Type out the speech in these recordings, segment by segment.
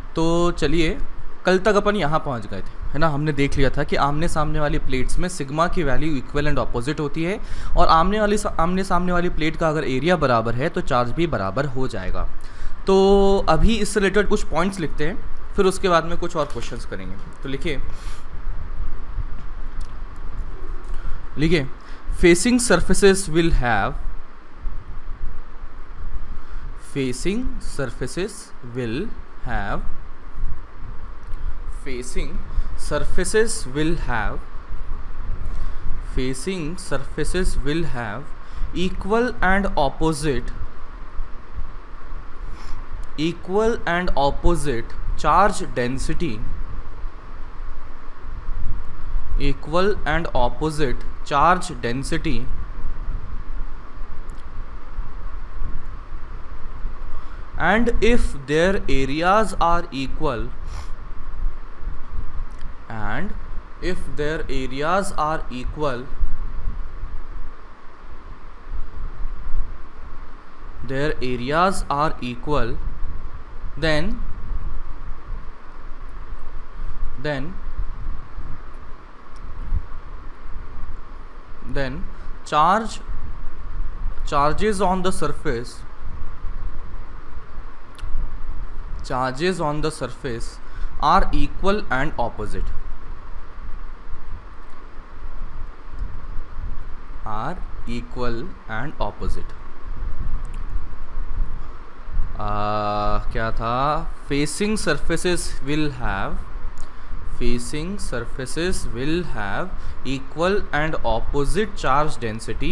तो चलिए, कल तक अपन यहाँ पहुँच गए थे, है ना। हमने देख लिया था कि आमने सामने वाली प्लेट्स में सिग्मा की वैल्यू इक्वल एंड ऑपोजिट होती है, और आमने सामने वाली प्लेट का अगर एरिया बराबर है तो चार्ज भी बराबर हो जाएगा। तो अभी इससे रिलेटेड कुछ पॉइंट्स लिखते हैं, फिर उसके बाद में कुछ और क्वेश्चंस करेंगे। तो लिखिए facing surfaces will have facing surfaces will have facing surfaces will have facing surfaces will have equal and opposite charge density, equal and opposite charge density, and if their areas are equal, and if their areas are equal, their areas are equal, then charges on the surface are equal and opposite, क्या था, facing surfaces will have equal and opposite charge density,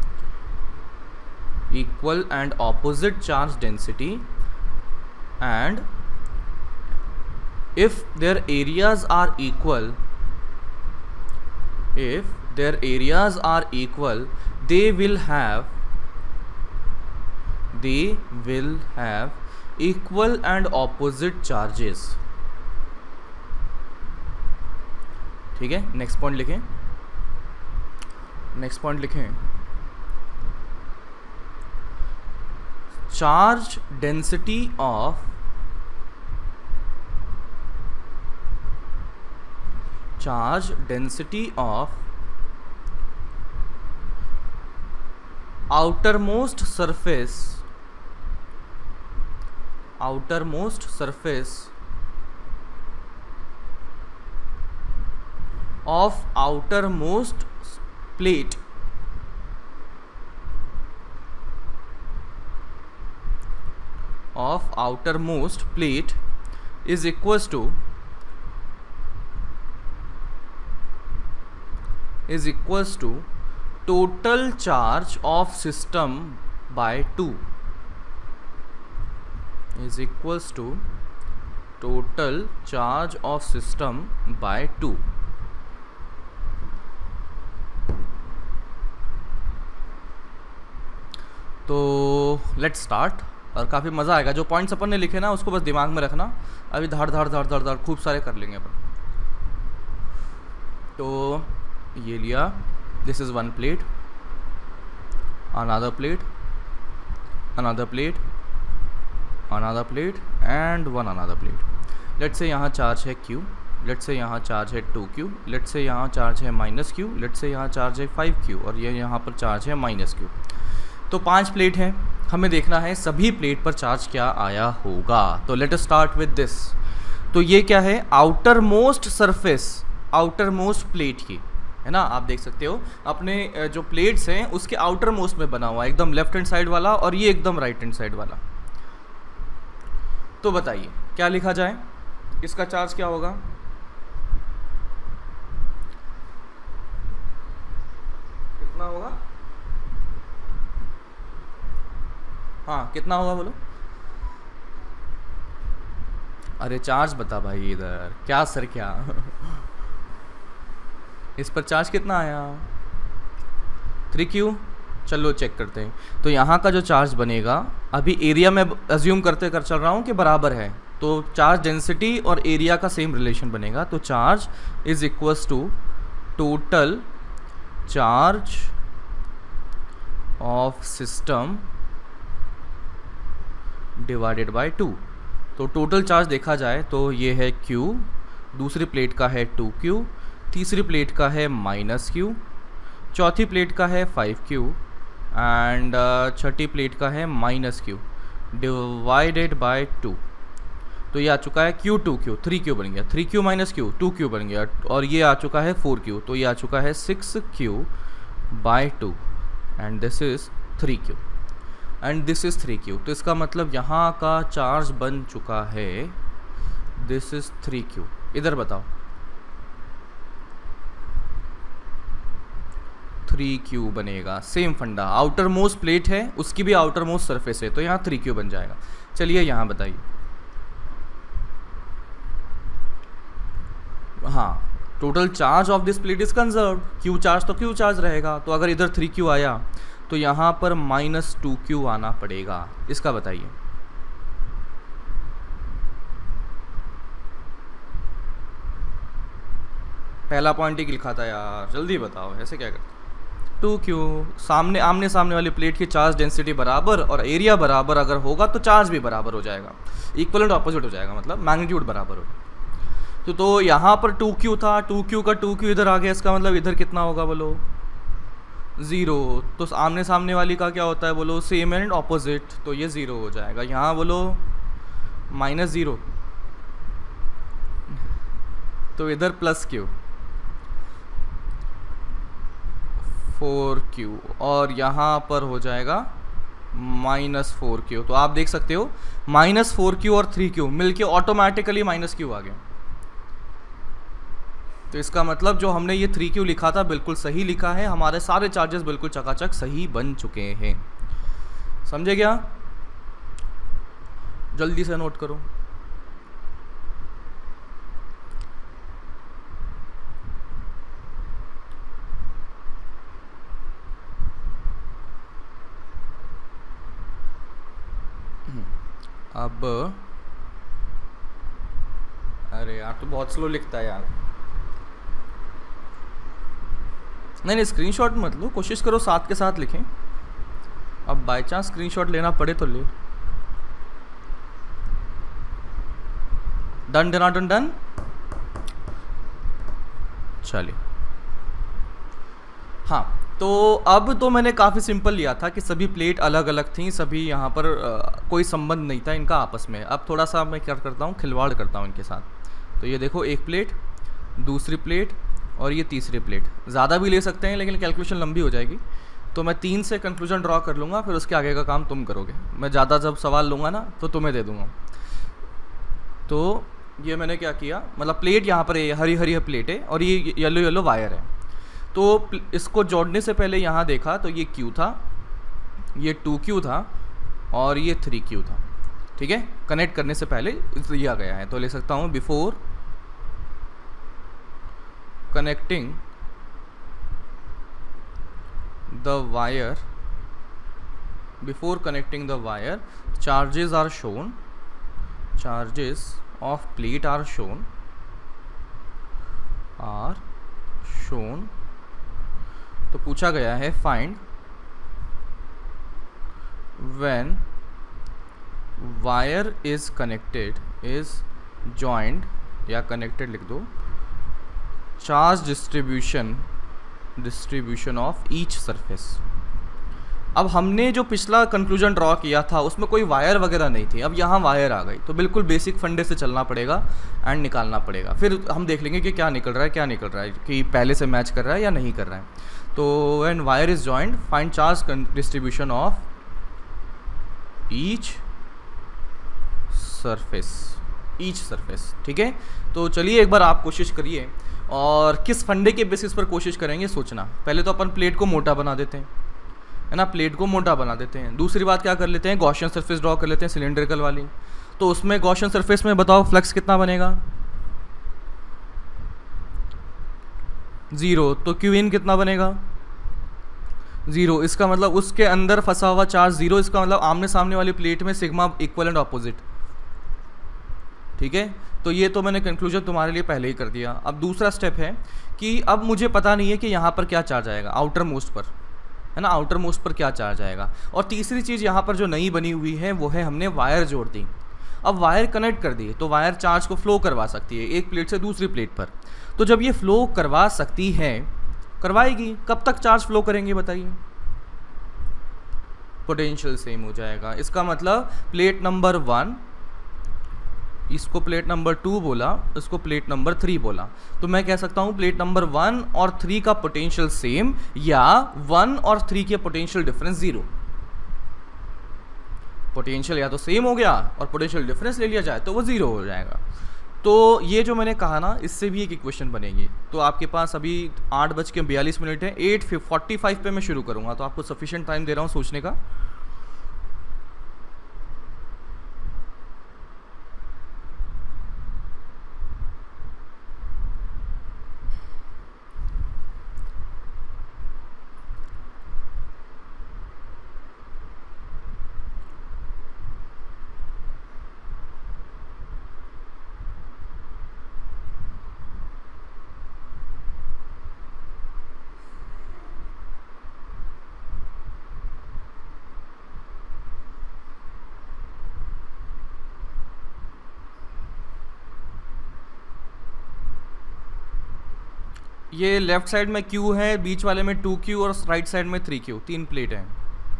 and if their areas are equal, they will have equal and opposite charges। ठीक है, next point लिखें, charge density of outermost surface of outermost plate is equals to total charge of system by 2, तो let's start, और काफ़ी मज़ा आएगा। जो points अपन ने लिखे ना उसको बस दिमाग में रखना, अभी धड़ खूब सारे कर लेंगे अपन। तो ये लिया, this is one plate, another plate and one another plate। Let's say यहाँ चार्ज है Q, लेट्स से यहाँ चार्ज है 2Q, लेट्स से यहाँ चार्ज है -Q, लेट्स से यहाँ चार्ज है 5Q, और ये यहाँ पर चार्ज है -Q। तो 5 प्लेट हैं, हमें देखना है सभी प्लेट पर चार्ज क्या आया होगा। तो let us start with this. तो ये क्या है, आउटर मोस्ट प्लेट की, है ना। आप देख सकते हो अपने जो प्लेट्स हैं उसके आउटर मोस्ट में बना हुआ है, एकदम लेफ्ट हैंड साइड वाला, और ये एकदम राइट हैंड साइड वाला। तो बताइए क्या लिखा जाए, इसका चार्ज क्या होगा। कितना होगा, हाँ कितना होगा बोलो। अरे चार्ज बता भाई, इधर क्या सर क्या इस पर चार्ज कितना आया, 3Q। चलो चेक करते हैं। तो यहाँ का जो चार्ज बनेगा, अभी एरिया में अज्यूम करते चल रहा हूँ कि बराबर है, तो चार्ज डेंसिटी और एरिया का सेम रिलेशन बनेगा। तो charge is equals to total charge of system divided by 2। तो टोटल चार्ज देखा जाए तो ये है Q, दूसरी प्लेट का है 2Q, तीसरी प्लेट का है -Q, चौथी प्लेट का है 5Q एंड छठी प्लेट का है -Q डिवाइडेड बाय 2। तो ये आ चुका है Q 2Q 3Q बन गया, 3Q -Q 2Q बन गया, और ये आ चुका है 4Q, तो ये आ चुका है 6Q by 2 and this is 3Q and this is 3Q। तो इसका मतलब यहाँ का चार्ज बन चुका है, दिस इज़ 3Q। इधर बताओ 3Q बनेगा, सेम फंडा, आउटर मोस्ट प्लेट है उसकी भी आउटर मोस्ट सरफेस है, तो यहाँ 3Q बन जाएगा। चलिए यहाँ बताइए, हाँ total charge of this plate is conserved, Q charge तो Q चार्ज रहेगा, तो अगर इधर 3Q आया तो यहाँ पर -2Q आना पड़ेगा। इसका बताइए। पहला पॉइंट ही लिखा था यार, जल्दी बताओ, ऐसे क्या करते? 2Q, सामने आमने सामने वाली प्लेट की चार्ज डेंसिटी बराबर और एरिया बराबर अगर होगा तो चार्ज भी बराबर हो जाएगा, इक्वल एंड ऑपोजिट हो जाएगा, मतलब मैग्नीट्यूड बराबर हो। तो यहाँ पर 2Q था, 2Q का 2Q इधर आ गया, इसका मतलब इधर कितना होगा बोलो? 0। तो आमने सामने वाली का क्या होता है बोलो? सेम एंड ऑपोजिट, तो ये 0 हो जाएगा। यहाँ बोलो -0, तो इधर +Q 4Q और यहाँ पर हो जाएगा -4Q। तो आप देख सकते हो -4Q और 3Q मिलके ऑटोमेटिकली -Q आ गया। तो इसका मतलब जो हमने ये 3Q लिखा था बिल्कुल सही लिखा है, हमारे सारे चार्जेस बिल्कुल चकाचक सही बन चुके हैं। समझे क्या? जल्दी से नोट करो। अब अरे यार तो बहुत स्लो लिखता है यार। नहीं स्क्रीनशॉट मत लो, कोशिश करो साथ के साथ लिखें। अब बाय चांस स्क्रीनशॉट लेना पड़े तो ले। Done done done done. चलिए हाँ, तो अब तो मैंने काफ़ी सिंपल लिया था कि सभी प्लेट अलग अलग थी, सभी यहाँ पर कोई संबंध नहीं था इनका आपस में। अब थोड़ा सा मैं क्या करता हूँ, खिलवाड़ करता हूँ इनके साथ। तो ये देखो, एक प्लेट, दूसरी प्लेट और ये तीसरी प्लेट। ज़्यादा भी ले सकते हैं लेकिन कैलकुलेशन लंबी हो जाएगी, तो मैं 3 से कंक्लूजन ड्रॉ कर लूँगा, फिर उसके आगे का काम तुम करोगे। मैं ज़्यादा जब सवाल लूँगा ना तो तुम्हें दे दूँगा। तो ये मैंने क्या किया, मतलब प्लेट यहाँ पर हरी हरी प्लेट है और ये येलो येलो वायर है। तो इसको जोड़ने से पहले यहाँ देखा तो ये Q था, ये 2Q था और ये 3Q था। ठीक है, कनेक्ट करने से पहले दिया गया है, तो ले सकता हूँ before connecting the wire, before connecting the wire charges are shown, charges of plate are shown, तो पूछा गया है find when wire is connected, is joined या कनेक्टेड लिख दो, charge distribution of each surface. अब हमने जो पिछला कंक्लूजन ड्रॉ किया था उसमें कोई वायर वगैरह नहीं थी, अब यहाँ वायर आ गई, तो बिल्कुल बेसिक फंडे से चलना पड़ेगा एंड निकालना पड़ेगा। फिर हम देख लेंगे कि क्या निकल रहा है, क्या निकल रहा है, कि पहले से मैच कर रहा है या नहीं कर रहा है। तो when wire is joined find charge distribution of each surface. ठीक है, तो चलिए एक बार आप कोशिश करिए, और किस फंडे के बेसिस पर कोशिश करेंगे सोचना। पहले तो अपन प्लेट को मोटा बना देते हैं, है ना, प्लेट को मोटा बना देते हैं। दूसरी बात क्या कर लेते हैं, गॉसियन सरफेस ड्रॉ कर लेते हैं सिलेंड्रिकल वाली। तो उसमें गॉसियन सरफेस में बताओ फ्लक्स कितना बनेगा? 0। तो क्यू इन कितना बनेगा? 0। इसका मतलब उसके अंदर फंसा हुआ चार्ज 0, इसका मतलब आमने सामने वाली प्लेट में सिग्मा इक्वल एंड ऑपोजिट। ठीक है, तो ये तो मैंने कंक्लूजन तुम्हारे लिए पहले ही कर दिया। अब दूसरा स्टेप है कि अब मुझे पता नहीं है कि यहाँ पर क्या चार्ज आएगा, आउटर मोस्ट पर, है ना, आउटर मोस्ट पर क्या चार्ज आएगा। और तीसरी चीज़ यहाँ पर जो नई बनी हुई है वो है हमने वायर जोड़ दी। अब वायर कनेक्ट कर दी तो वायर चार्ज को फ्लो करवा सकती है एक प्लेट से दूसरी प्लेट पर। तो जब ये फ्लो करवा सकती है, करवाएगी, कब तक चार्ज फ्लो करेंगे बताइए? पोटेंशियल सेम हो जाएगा। इसका मतलब प्लेट नंबर 1, इसको प्लेट नंबर 2 बोला, इसको प्लेट नंबर 3 बोला, तो मैं कह सकता हूँ प्लेट नंबर 1 और 3 का पोटेंशियल सेम, या 1 और 3 के पोटेंशियल डिफरेंस 0। पोटेंशियल या तो सेम हो गया और पोटेंशियल डिफरेंस ले लिया जाए तो वो 0 हो जाएगा। तो ये जो मैंने कहा ना, इससे भी एक इक्वेशन बनेगी। तो आपके पास अभी 8:42 है, 8:45 पे मैं शुरू करूँगा, तो आपको सफिशिएंट टाइम दे रहा हूँ सोचने का। ये लेफ्ट साइड में Q है, बीच वाले में 2Q और राइट साइड में 3Q, 3 प्लेट हैं।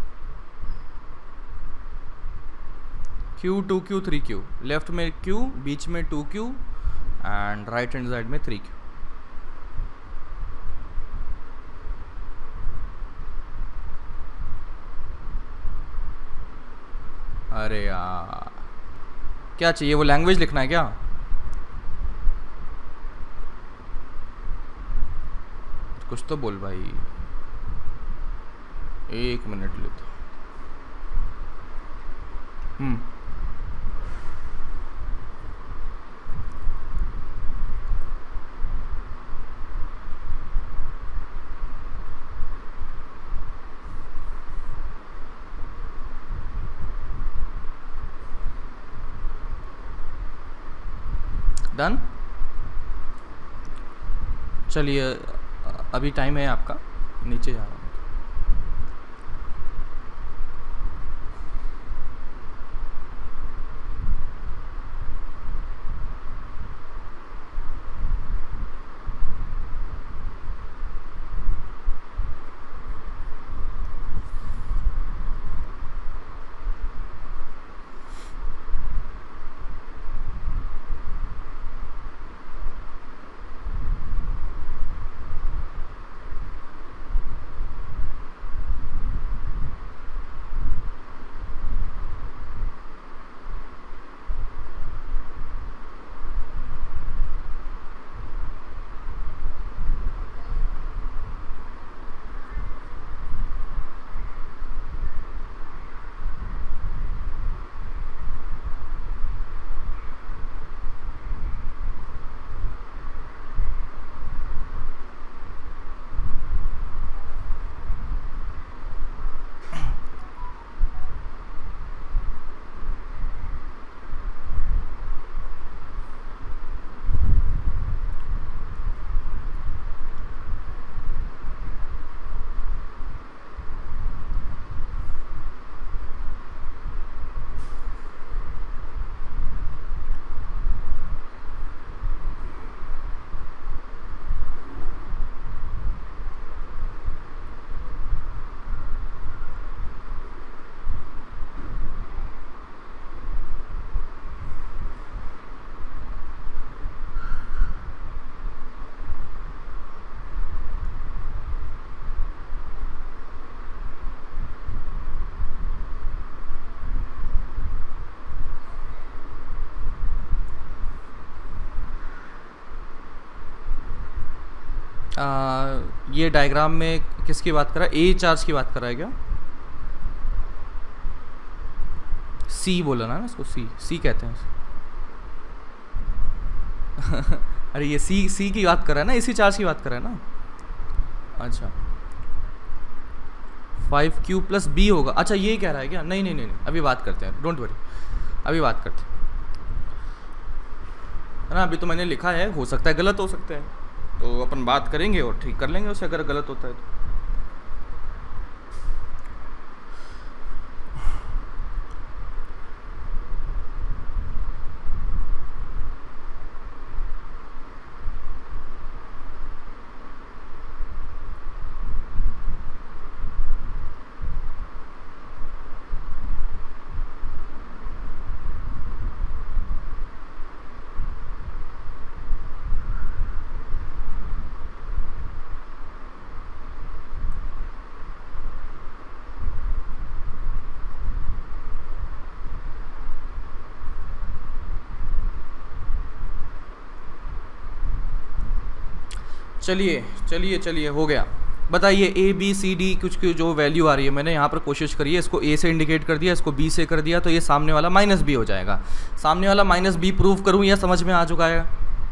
Q 2Q 3Q, लेफ्ट में Q, बीच में 2Q and right hand side में 3Q। अरे यार क्या चाहिए, वो लैंग्वेज लिखना है क्या? कुछ तो बोल भाई, 1 मिनट लेता। डन। चलिए अभी टाइम है आपका, नीचे जा रहा हूँ। ये डायग्राम में किसकी बात कर रहा है? ए चार्ज की बात कर रहा है क्या? सी बोला ना इसको, सी कहते हैं। अरे ये सी की बात कर रहा है ना, इसी चार्ज की बात कर रहा है ना। अच्छा 5Q + B होगा। अच्छा ये कह रहा है क्या? नहीं नहीं नहीं, नहीं। अभी बात करते हैं, डोंट वरी, अभी बात करते हैं, है ना। अभी तो मैंने लिखा है, हो सकता है गलत हो सकता है, तो अपन बात करेंगे और ठीक कर लेंगे उसे अगर गलत होता है तो। चलिए चलिए चलिए, हो गया। बताइए ए बी सी डी कुछ की जो वैल्यू आ रही है, मैंने यहाँ पर कोशिश करी है, इसको ए से इंडिकेट कर दिया, इसको बी से कर दिया, तो ये सामने वाला माइनस बी हो जाएगा। सामने वाला माइनस बी प्रूव करूँ या समझ में आ चुका है?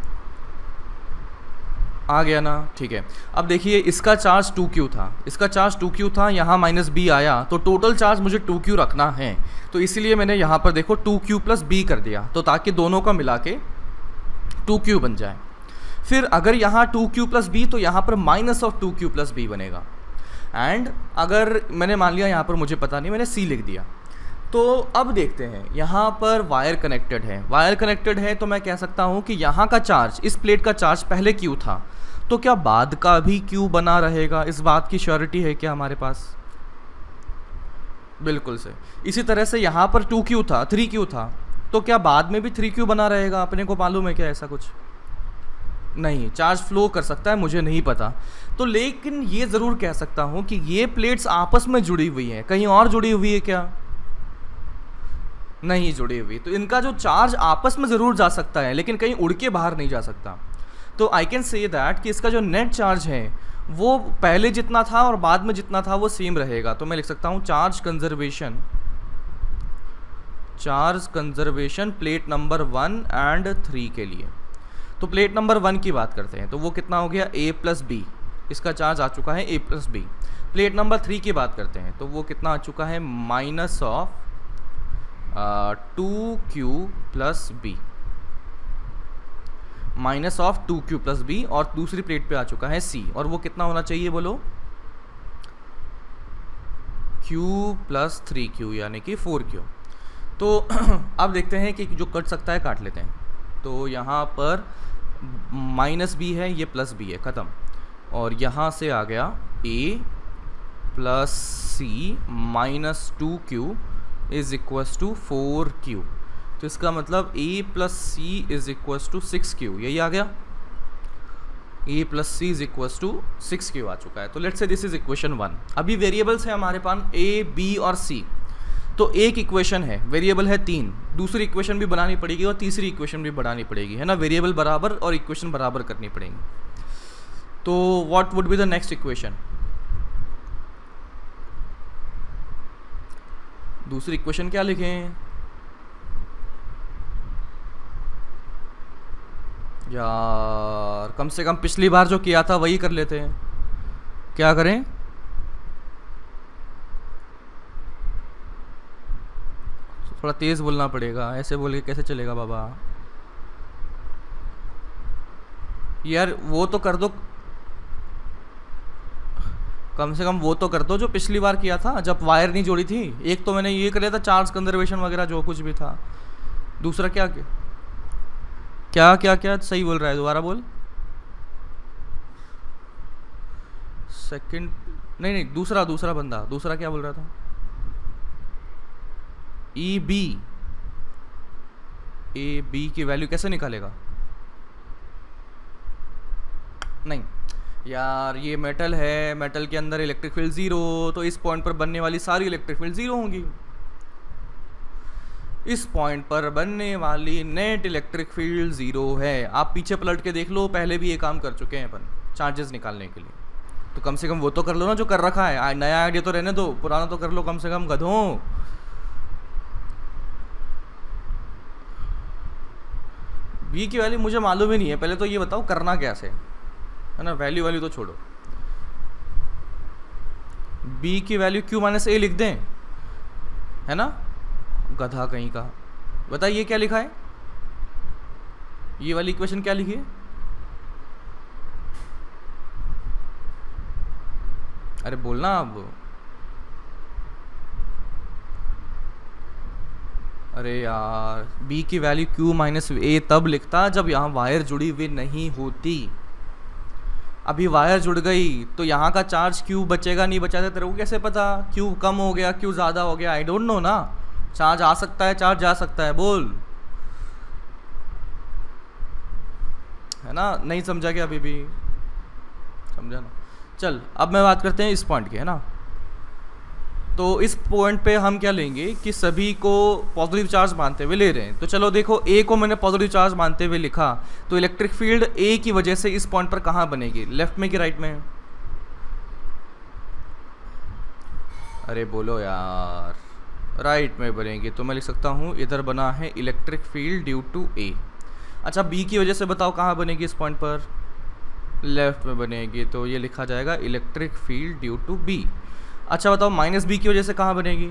आ गया ना, ठीक है। अब देखिए इसका चार्ज 2q था, इसका चार्ज 2q था, यहाँ माइनस बी आया, तो टोटल चार्ज मुझे 2q रखना है, तो इसीलिए मैंने यहाँ पर देखो 2q प्लस b कर दिया, तो ताकि दोनों का मिला के 2q बन जाए। फिर अगर यहाँ 2q प्लस बी, तो यहाँ पर minus of 2q plus B बनेगा। एंड अगर मैंने मान लिया यहाँ पर मुझे पता नहीं, मैंने c लिख दिया। तो अब देखते हैं, यहाँ पर वायर कनेक्टेड है, वायर कनेक्टेड है, तो मैं कह सकता हूँ कि यहाँ का चार्ज, इस प्लेट का चार्ज पहले q था, तो क्या बाद का भी q बना रहेगा? इस बात की श्योरिटी है क्या हमारे पास? बिल्कुल से। इसी तरह से यहाँ पर 2q था, 3q था, तो क्या बाद में भी 3q बना रहेगा? अपने को मालूम है क्या ऐसा कुछ? नहीं, चार्ज फ्लो कर सकता है, मुझे नहीं पता। तो लेकिन ये ज़रूर कह सकता हूँ कि ये प्लेट्स आपस में जुड़ी हुई हैं। कहीं और जुड़ी हुई है क्या? नहीं जुड़ी हुई। तो इनका जो चार्ज आपस में ज़रूर जा सकता है, लेकिन कहीं उड़ के बाहर नहीं जा सकता। तो आई कैन से दैट कि इसका जो नेट चार्ज है वो पहले जितना था और बाद में जितना था वो सेम रहेगा। तो मैं लिख सकता हूँ charge conservation plate number 1 and 3 के लिए। तो प्लेट नंबर 1 की बात करते हैं, तो वो कितना हो गया? a प्लस बी, इसका चार्ज आ चुका है a plus B. Plate number 3 की बात करते हैं, तो वो कितना आ चुका है? Minus of 2q plus B, minus of 2q plus B. और दूसरी प्लेट पे आ चुका है c, और वो कितना होना चाहिए बोलो? q प्लस 3q, यानी कि 4q। तो अब देखते हैं कि जो कट सकता है काट लेते हैं। तो यहाँ पर माइनस बी है, ये प्लस बी है, ख़त्म। और यहाँ से आ गया a plus C minus 2q is equals to 4q। तो इसका मतलब a plus C is equals to 6q, यही आ गया। a plus C is equals to 6q आ चुका है। तो let's say this is equation 1। अभी वेरिएबल्स है हमारे पास a, b और c। तो एक इक्वेशन है, वेरिएबल है 3, दूसरी इक्वेशन भी बनानी पड़ेगी और तीसरी इक्वेशन भी बनानी पड़ेगी, है ना? वेरिएबल बराबर और इक्वेशन बराबर करनी पड़ेगी। तो what would be the next equation? दूसरी इक्वेशन क्या लिखें यार? कम से कम पिछली बार जो किया था वही कर लेते हैं। क्या करें? थोड़ा तेज़ बोलना पड़ेगा, ऐसे बोल के कैसे चलेगा बाबा? यार वो तो कर दो, कम से कम वो तो कर दो जो पिछली बार किया था जब वायर नहीं जोड़ी थी। एक तो मैंने ये कर लिया था चार्ज कंजर्वेशन वगैरह जो कुछ भी था। दूसरा क्या क्या क्या क्या सही बोल रहा है? दोबारा बोल। सेकंड नहीं, दूसरा बंदा दूसरा क्या बोल रहा था? ए बी की वैल्यू कैसे निकालेगा? नहीं यार, ये मेटल है, मेटल के अंदर इलेक्ट्रिक फील्ड 0, तो इस पॉइंट पर बनने वाली सारी इलेक्ट्रिक फील्ड 0 होंगी। इस पॉइंट पर बनने वाली नेट इलेक्ट्रिक फील्ड 0 है। आप पीछे पलट के देख लो, पहले भी ये काम कर चुके हैं अपन चार्जेस निकालने के लिए। तो कम से कम वो तो कर लो ना जो कर रखा है। नया आइडिया तो रहने दो, पुराना तो कर लो कम से कम, गधों। बी की वैल्यू मुझे मालूम ही नहीं है, पहले तो ये बताओ करना कैसे है ना? वैल्यू तो छोड़ो, बी की वैल्यू q माइनस ए लिख दें, है ना? गधा कहीं का। बताइए क्या लिखा है? ये वाली इक्वेशन क्या लिखी है? अरे बोलना अब। अरे यार, b की वैल्यू q माइनस ए तब लिखता जब यहाँ वायर जुड़ी हुई नहीं होती। अभी वायर जुड़ गई तो यहाँ का चार्ज q बचेगा नहीं बचा, तेरे को कैसे पता? q कम हो गया, q ज़्यादा हो गया, आई डोंट नो ना। चार्ज आ सकता है, चार्ज जा सकता है, बोल, है ना? नहीं समझा क्या? अभी भी समझा ना? चल अब मैं बात करते हैं इस पॉइंट की, है ना? तो इस पॉइंट पे हम क्या लेंगे कि सभी को पॉजिटिव चार्ज मानते हुए ले रहे हैं। तो चलो देखो, ए को मैंने पॉजिटिव चार्ज मानते हुए लिखा, तो इलेक्ट्रिक फील्ड ए की वजह से इस पॉइंट पर कहाँ बनेगी, लेफ्ट में कि राइट में? अरे बोलो यार, राइट में बनेगी। तो मैं लिख सकता हूँ इधर बना है electric field due to A. अच्छा, बी की वजह से बताओ कहाँ बनेगी इस पॉइंट पर, लेफ्ट में बनेगी, तो ये लिखा जाएगा electric field due to B. अच्छा बताओ, माइनस बी की वजह से कहाँ बनेगी,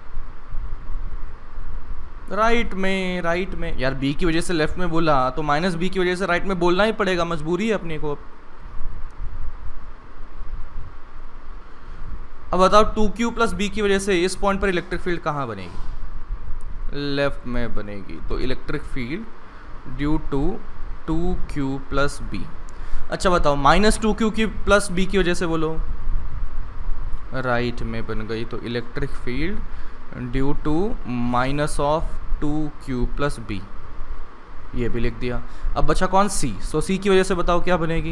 राइट में। राइट में यार, बी की वजह से लेफ्ट में बोला तो माइनस बी की वजह से राइट में बोलना ही पड़ेगा, मजबूरी है अपने को। अब बताओ 2q प्लस बी की वजह से इस पॉइंट पर इलेक्ट्रिक फील्ड कहाँ बनेगी, लेफ्ट में बनेगी, तो electric field due to 2q plus B. अच्छा बताओ, माइनस 2q की प्लस बी की वजह से बोलो, राइट में बन गई, तो electric field due to minus of 2q plus B, ये भी लिख दिया। अब बचा कौन, सी। सो सी की वजह से बताओ क्या बनेगी,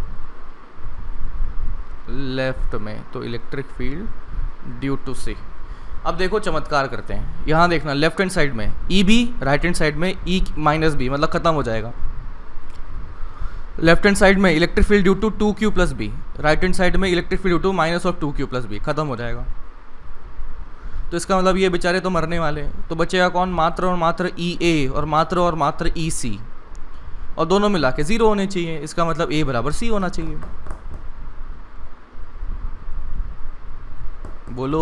लेफ्ट में, तो electric field due to C. अब देखो चमत्कार करते हैं, यहाँ देखना लेफ्ट हैंड साइड में E B, right hand side में ई माइनस बी, मतलब खत्म हो जाएगा। लेफ्ट हैंड साइड में electric field due to 2q plus B, right hand side में electric field due to minus of 2q plus B, खत्म हो जाएगा। तो इसका मतलब ये बेचारे तो मरने वाले। तो बचेगा कौन, मात्र और मात्र ई ए और मात्र ई सी, और दोनों मिला के 0 होने चाहिए। इसका मतलब ए बराबर सी होना चाहिए। बोलो,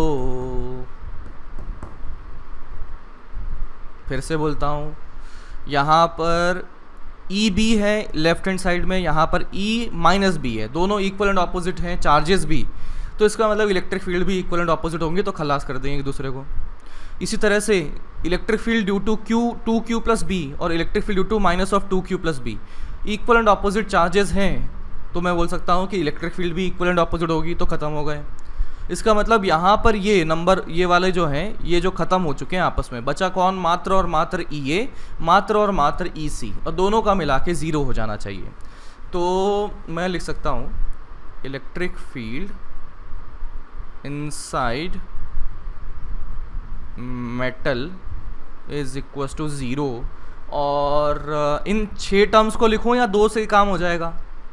फिर से बोलता हूँ, यहाँ पर ई बी है लेफ्ट हैंड साइड में, यहाँ पर ई माइनस बी है, दोनों इक्वल एंड ऑपोजिट हैं, चार्जेस भी, तो इसका मतलब इलेक्ट्रिक फील्ड भी इक्वल एंड ऑपोजिट होंगे, तो खलास कर देंगे एक दूसरे को। इसी तरह से electric field due to 2q plus B और electric field due to minus of 2q plus B, equal and opposite charges हैं, तो मैं बोल सकता हूँ कि इलेक्ट्रिक फील्ड भी इक्वल एंड ऑपोजिट होगी, तो ख़त्म हो गए। इसका मतलब यहाँ पर ये नंबर, ये वाले जो हैं, ये जो ख़त्म हो चुके हैं आपस में, बचा कौन, मात्र और मात्र ई ए, मात्र और मात्र ई सी, और दोनों का मिला के 0 हो जाना चाहिए। तो मैं लिख सकता हूँ electric field inside metal is equal to 0, और इन 6 टर्म्स को लिखूँ या 2 से काम हो जाएगा,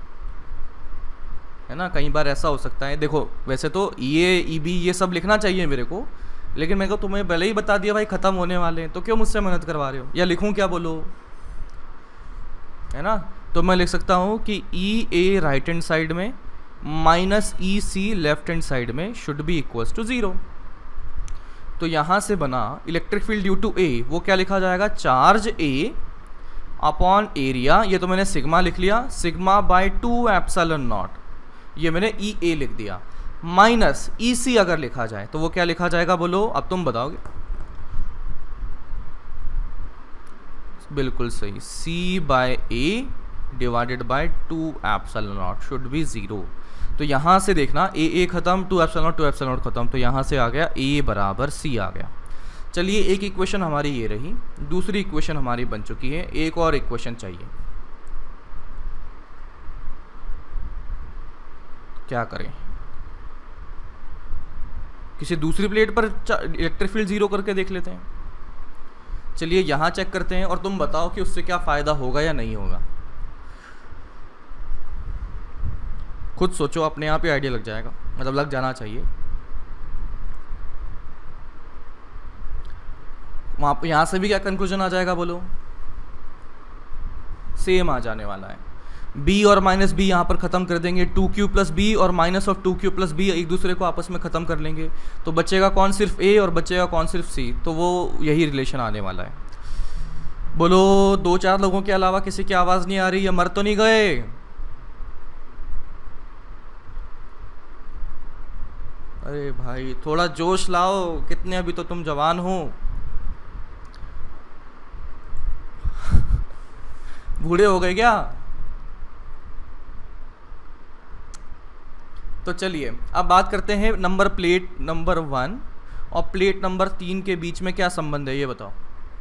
है ना? कई बार ऐसा हो सकता है। देखो वैसे तो ये ई बी ये सब लिखना चाहिए मेरे को, लेकिन मेरे को तुम्हें पहले ही बता दिया भाई ख़त्म होने वाले हैं, तो क्यों मुझसे मेहनत करवा रहे हो, या लिखूं क्या, बोलो, है ना? तो मैं लिख सकता हूँ कि E A right hand side में minus E C left hand side में शुड बी इक्वल्स टू 0। तो यहाँ से बना electric field due to A, वो क्या लिखा जाएगा, चार्ज ए अपॉन एरिया, ये तो मैंने सिग्मा लिख लिया, सिग्मा बाय 2 एप्सिलॉन नॉट, ये मैंने ई ए लिख दिया, माइनस ई सी अगर लिखा जाए तो वो क्या लिखा जाएगा, बोलो, अब तुम बताओगे। बिल्कुल सही, C by A divided by 2 epsilon naught should be 0। तो यहाँ से देखना ए खत्म, 2 एप्सिलॉन नॉट खत्म, तो यहाँ से आ गया ए बराबर सी आ गया। चलिए, एक इक्वेशन हमारी ये रही, दूसरी इक्वेशन हमारी बन चुकी है, एक और इक्वेशन चाहिए। क्या करें, किसी दूसरी प्लेट पर इलेक्ट्रिक फील्ड 0 करके देख लेते हैं। चलिए यहाँ चेक करते हैं, और तुम बताओ कि उससे क्या फ़ायदा होगा या नहीं होगा। खुद सोचो, अपने आप ही आइडिया लग जाएगा, मतलब लग जाना चाहिए। वहाँ पर यहाँ से भी क्या कंक्लूजन आ जाएगा, बोलो, सेम आ जाने वाला है। b और माइनस बी यहाँ पर ख़त्म कर देंगे, 2q प्लस बी और minus of 2q plus B एक दूसरे को आपस में ख़त्म कर लेंगे, तो बचेगा कौन, सिर्फ a, और बचेगा कौन, सिर्फ c, तो वो यही रिलेशन आने वाला है। बोलो, 2-4 लोगों के अलावा किसी की आवाज़ नहीं आ रही, या मर तो नहीं गए? अरे भाई थोड़ा जोश लाओ, कितने अभी तो तुम जवान हो, बूढ़े हो गए क्या? तो चलिए अब बात करते हैं नंबर प्लेट नंबर 1 और प्लेट नंबर 3 के बीच में क्या संबंध है, ये बताओ।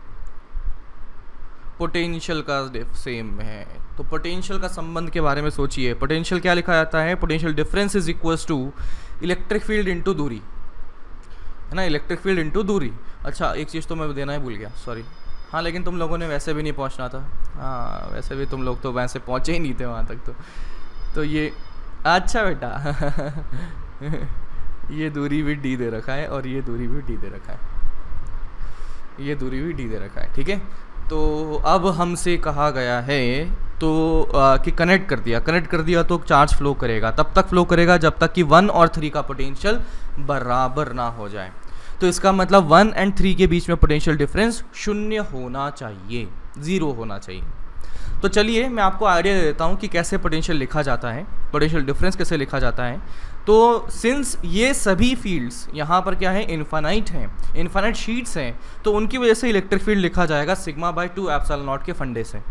पोटेंशियल का सेम है, तो पोटेंशियल का संबंध के बारे में सोचिए। पोटेंशियल क्या लिखा जाता है, potential difference is equals to electric field into दूरी। है ना, इलेक्ट्रिक फील्ड इनटू दूरी। अच्छा एक चीज़ तो मैं देना ही भूल गया, सॉरी। हाँ लेकिन तुम लोगों ने वैसे भी नहीं पहुंचना था, हाँ वैसे भी तुम लोग तो वैसे पहुंचे ही नहीं थे वहाँ तक। तो ये अच्छा बेटा ये दूरी भी डी दे रखा है और ये दूरी भी डी दे रखा है, ये दूरी भी डी दे रखा है, ठीक है। तो अब हमसे कहा गया है तो कि कनेक्ट कर दिया तो चार्ज फ्लो करेगा, तब तक फ्लो करेगा जब तक कि 1 और 3 का पोटेंशियल बराबर ना हो जाए। तो इसका मतलब 1 और 3 के बीच में पोटेंशियल डिफरेंस 0 होना चाहिए, 0 होना चाहिए। तो चलिए मैं आपको आइडिया दे देता हूँ कि कैसे पोटेंशियल लिखा जाता है, पोटेंशियल डिफरेंस कैसे लिखा जाता है। तो सिंस ये सभी फील्ड्स यहाँ पर क्या है, इन्फानाइट हैं, इन्फानाइट शीट्स हैं, तो उनकी वजह से इलेक्ट्रिक फील्ड लिखा जाएगा सिग्मा बाय 2 एप्सिलॉन नॉट के फंडे से।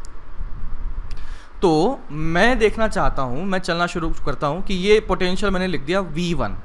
तो मैं देखना चाहता हूँ, मैं चलना शुरू करता हूँ कि ये पोटेंशियल मैंने लिख दिया V1,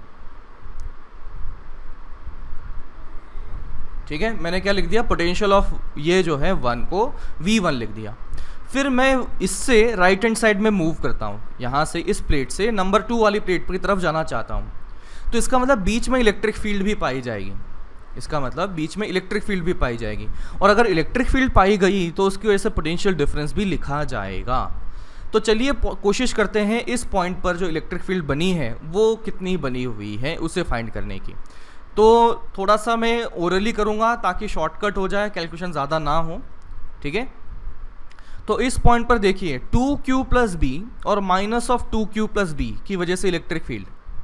ठीक है। मैंने क्या लिख दिया, पोटेंशियल ऑफ ये जो है 1 को V1 लिख दिया। फिर मैं इससे राइट हैंड साइड में मूव करता हूँ, यहाँ से इस प्लेट से नंबर 2 वाली प्लेट की तरफ जाना चाहता हूँ। तो इसका मतलब बीच में इलेक्ट्रिक फील्ड भी पाई जाएगी, इसका मतलब बीच में इलेक्ट्रिक फील्ड भी पाई जाएगी, और अगर इलेक्ट्रिक फील्ड पाई गई तो उसकी वजह से पोटेंशियल डिफरेंस भी लिखा जाएगा। तो चलिए कोशिश करते हैं इस पॉइंट पर जो इलेक्ट्रिक फील्ड बनी है वो कितनी बनी हुई है उसे फाइंड करने की। तो थोड़ा सा मैं ओरली करूँगा ताकि शॉर्टकट हो जाए, कैलकुलेशन ज़्यादा ना हो, ठीक है। तो इस पॉइंट पर देखिए 2q प्लस बी और minus of 2q plus B की वजह से इलेक्ट्रिक फील्ड,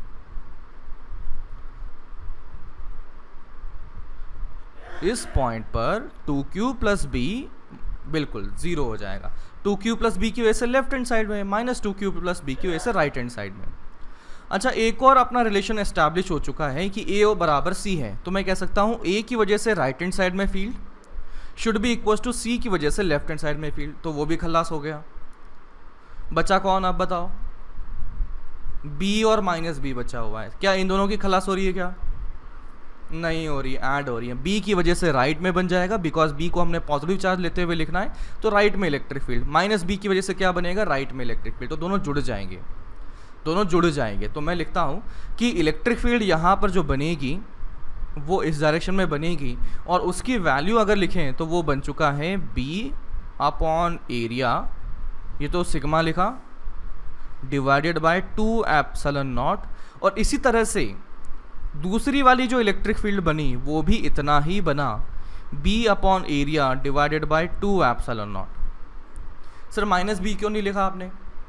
इस पॉइंट पर 2q प्लस बी बिल्कुल 0 हो जाएगा। 2q प्लस बी की वजह से लेफ्ट हैंड साइड में, माइनस 2q प्लस बी की वजह से राइट हैंड साइड में। अच्छा एक और अपना रिलेशन एस्टैब्लिश हो चुका है कि ए बराबर सी है, तो मैं कह सकता हूँ ए की वजह से राइट हैंड साइड में field should be equal to C की वजह से लेफ्ट हैंड साइड में फील्ड, तो वो भी खलास हो गया। बचा कौन आप बताओ, बी और माइनस बी बचा हुआ है। क्या इन दोनों की खलास हो रही है, क्या नहीं हो रही, ऐड हो रही है। बी की वजह से राइट में बन जाएगा, बिकॉज बी को हमने पॉजिटिव चार्ज लेते हुए लिखना है, तो राइट में इलेक्ट्रिक फील्ड। माइनस बी की वजह से क्या बनेगा, राइट में इलेक्ट्रिक फील्ड, तो दोनों जुड़ जाएंगे, दोनों जुड़ जाएंगे। तो मैं लिखता हूँ कि इलेक्ट्रिक फील्ड यहाँ पर जो बनेगी वो इस डायरेक्शन में बनेगी, और उसकी वैल्यू अगर लिखें तो वो बन चुका है बी अपॉन एरिया, ये तो सिग्मा लिखा, डिवाइडेड बाय 2 एप्सिलॉन नॉट। और इसी तरह से दूसरी वाली जो इलेक्ट्रिक फील्ड बनी वो भी इतना ही बना, B upon area divided by 2 epsilon naught. Sir minus B क्यों नहीं लिखा आपने,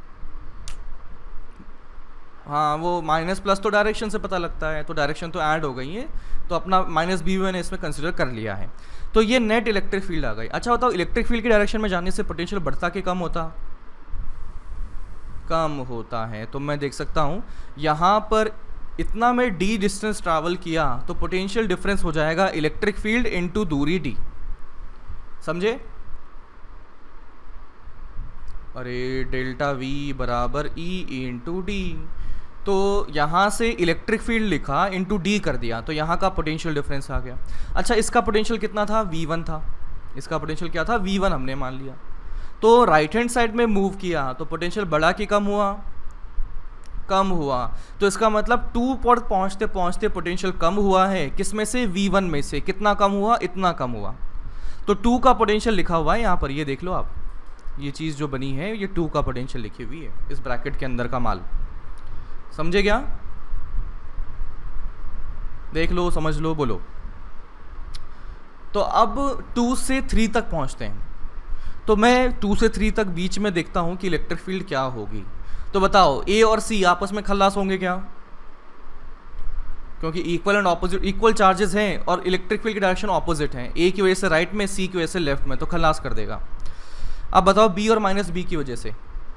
हाँ वो माइनस प्लस तो डायरेक्शन से पता लगता है, तो डायरेक्शन तो ऐड हो गई है, तो अपना माइनस बी मैंने इसमें कंसिडर कर लिया है। तो ये नेट इलेक्ट्रिक फील्ड आ गई। अच्छा बताओ इलेक्ट्रिक फील्ड की डायरेक्शन में जाने से पोटेंशियल बढ़ता कि कम होता, कम होता है। तो मैं देख सकता हूँ यहाँ पर इतना मैं डी डिस्टेंस ट्रैवल किया तो पोटेंशियल डिफरेंस हो जाएगा इलेक्ट्रिक फील्ड इनटू दूरी डी, समझे। अरे डेल्टा वी बराबर ई इंटू डी, तो यहाँ से इलेक्ट्रिक फील्ड लिखा इंटू डी कर दिया, तो यहाँ का पोटेंशियल डिफरेंस आ गया। अच्छा इसका पोटेंशियल कितना था, V1 था, इसका पोटेंशियल क्या था, V1 हमने मान लिया। तो राइट हैंड साइड में मूव किया तो पोटेंशियल बढ़ा कि कम हुआ, कम हुआ। तो इसका मतलब 2 पर पहुँचते पहुँचते पोटेंशियल कम हुआ है, किसमें से, V1 में से। कितना कम हुआ, इतना कम हुआ। तो 2 का पोटेंशियल लिखा हुआ है यहाँ पर, ये देख लो आप, ये चीज़ जो बनी है ये 2 का पोटेंशियल लिखी हुई है इस ब्रैकेट के अंदर का माल, समझे क्या, देख लो समझ लो बोलो। तो अब 2 से 3 तक पहुंचते हैं, तो मैं 2 से 3 तक बीच में देखता हूं कि इलेक्ट्रिक फील्ड क्या होगी। तो बताओ ए और सी आपस में खल्लास होंगे क्या, क्योंकि equal and opposite, equal charges हैं और इलेक्ट्रिक फील्ड की डायरेक्शन ऑपोजिट है, ए की वजह से राइट में, सी की वजह से लेफ्ट में, तो खल्लास कर देगा। अब बताओ बी और माइनस बी की वजह से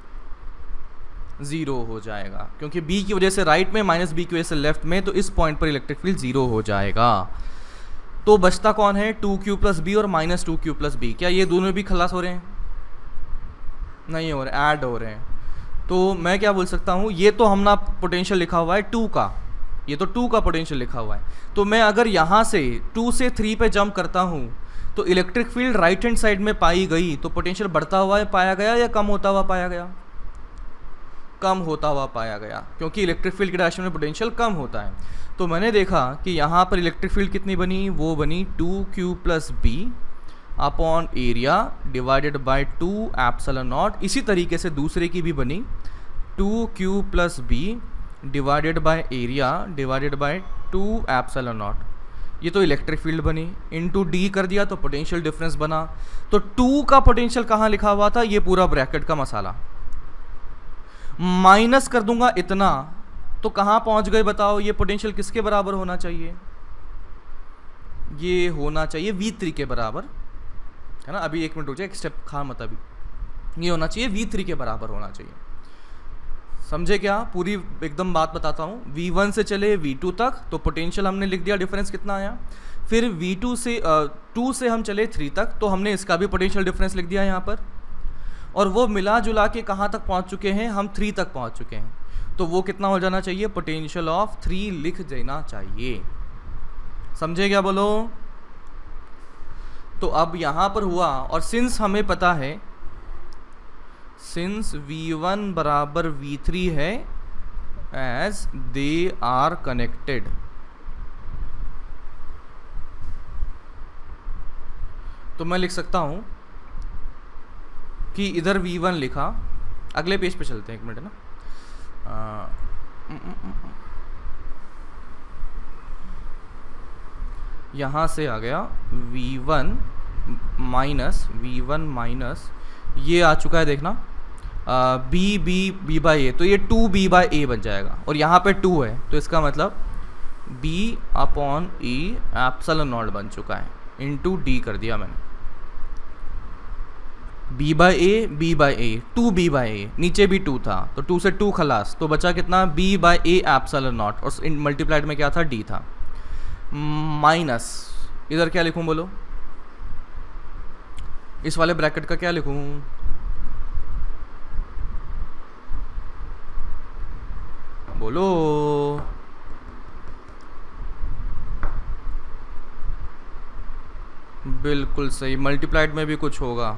0 हो जाएगा, क्योंकि बी की वजह से राइट में, माइनस बी की वजह से लेफ्ट में, तो इस पॉइंट पर इलेक्ट्रिक फील्ड 0 हो जाएगा। तो बचता कौन है, 2q प्लस बी और माइनस 2q प्लस बी। क्या ये दोनों भी खलास हो रहे हैं, नहीं हो रहे, ऐड हो रहे हैं। तो मैं क्या बोल सकता हूँ, ये तो हमने पोटेंशियल लिखा हुआ है 2 का, ये तो 2 का पोटेंशियल लिखा हुआ है। तो मैं अगर यहाँ से 2 से 3 पे जंप करता हूँ तो electric field right hand side में पाई गई, तो पोटेंशियल बढ़ता हुआ पाया गया या कम होता हुआ पाया गया, कम होता हुआ पाया गया, क्योंकि इलेक्ट्रिक फील्ड की डायरेक्शन में पोटेंशियल कम होता है। तो मैंने देखा कि यहाँ पर इलेक्ट्रिक फील्ड कितनी बनी, वो बनी 2q plus B upon area divided by 2 epsilon naught. इसी तरीके से दूसरे की भी बनी 2q plus B divided by area divided by 2 epsilon naught. ये तो इलेक्ट्रिक फील्ड बनी, इनटू डी कर दिया तो पोटेंशियल डिफरेंस बना। तो 2 का पोटेंशियल कहाँ लिखा हुआ था, ये पूरा ब्रैकेट का मसाला, माइनस कर दूंगा इतना तो कहाँ पहुंच गए बताओ। ये पोटेंशियल किसके बराबर होना चाहिए, ये होना चाहिए V3 के बराबर, है ना। अभी एक मिनट रुक जाए, एक स्टेप खा मत, अभी ये होना चाहिए V3 के बराबर होना चाहिए। समझे क्या, पूरी एकदम बात बताता हूँ। V1 से चले V2 तक तो पोटेंशियल हमने लिख दिया, डिफरेंस कितना आया। फिर V2 से 2 से हम चले 3 तक तो हमने इसका भी पोटेंशियल डिफरेंस लिख दिया यहाँ पर। और वो मिला जुला के कहाँ तक पहुँच चुके हैं, हम 3 तक पहुँच चुके हैं। तो वो कितना हो जाना चाहिए, पोटेंशियल ऑफ 3 लिख देना चाहिए। समझे क्या, बोलो। तो अब यहाँ पर हुआ, और सिंस हमें पता है, सिंस V1 बराबर V3 है एज दे आर कनेक्टेड, तो मैं लिख सकता हूं कि इधर V1 लिखा, अगले पेज पे चलते हैं, एक मिनट ना। यहाँ से आ गया V1 माइनस ये आ चुका है, देखना बी बाई ए, तो ये 2b बाई ए बन जाएगा। और यहाँ पे 2 है तो इसका मतलब b upon E epsilon naught बन चुका है, इनटू डी कर दिया मैंने। b by A 2b by A, नीचे भी 2 था तो 2 से 2 खलास, तो बचा कितना, b by A epsilon naught, और मल्टीप्लाइड में क्या था, d था। माइनस इधर क्या लिखूं बोलो, इस वाले ब्रैकेट का क्या लिखूं, बोलो। बिल्कुल सही, मल्टीप्लाइड में भी कुछ होगा,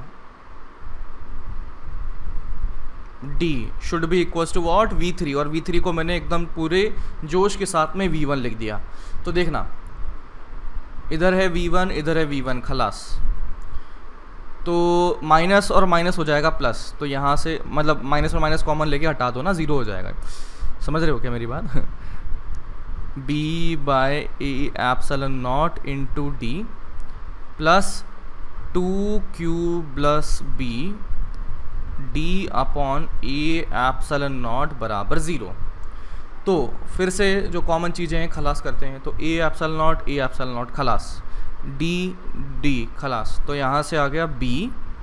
d should be equals to what, V3, और V3 को मैंने एकदम पूरे जोश के साथ में V1 लिख दिया। तो देखना इधर है V1, इधर है V1, खलास। तो माइनस और माइनस हो जाएगा प्लस, तो यहाँ से मतलब माइनस और माइनस कॉमन लेके हटा दो ना, 0 हो जाएगा। समझ रहे हो क्या मेरी बात। b by A epsilon naught into D plus 2q plus B D upon A epsilon naught बराबर 0। तो फिर से जो कॉमन चीज़ें हैं खलास करते हैं, तो ए एप्सिलॉन नॉट खलास, डी खलास, तो यहाँ से आ गया b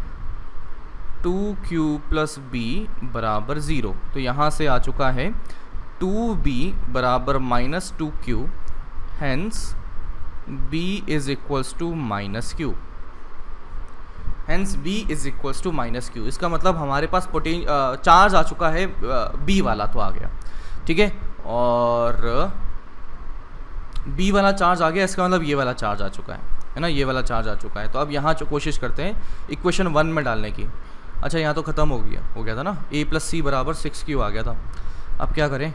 2q प्लस बी बराबर 0। तो यहाँ से आ चुका है 2b बराबर minus 2q, hence b is equals to minus q, hence b is equals to minus q। इसका मतलब हमारे पास चार्ज आ चुका है, b वाला तो आ गया, ठीक है, और b वाला चार्ज आ गया, इसका मतलब ये वाला चार्ज आ चुका है ना, ये वाला चार्ज आ चुका है। तो अब यहाँ कोशिश करते हैं इक्वेशन 1 में डालने की। अच्छा यहाँ तो ख़त्म हो गया था ना, a प्लस सी बराबर 6q आ गया था। अब क्या करें,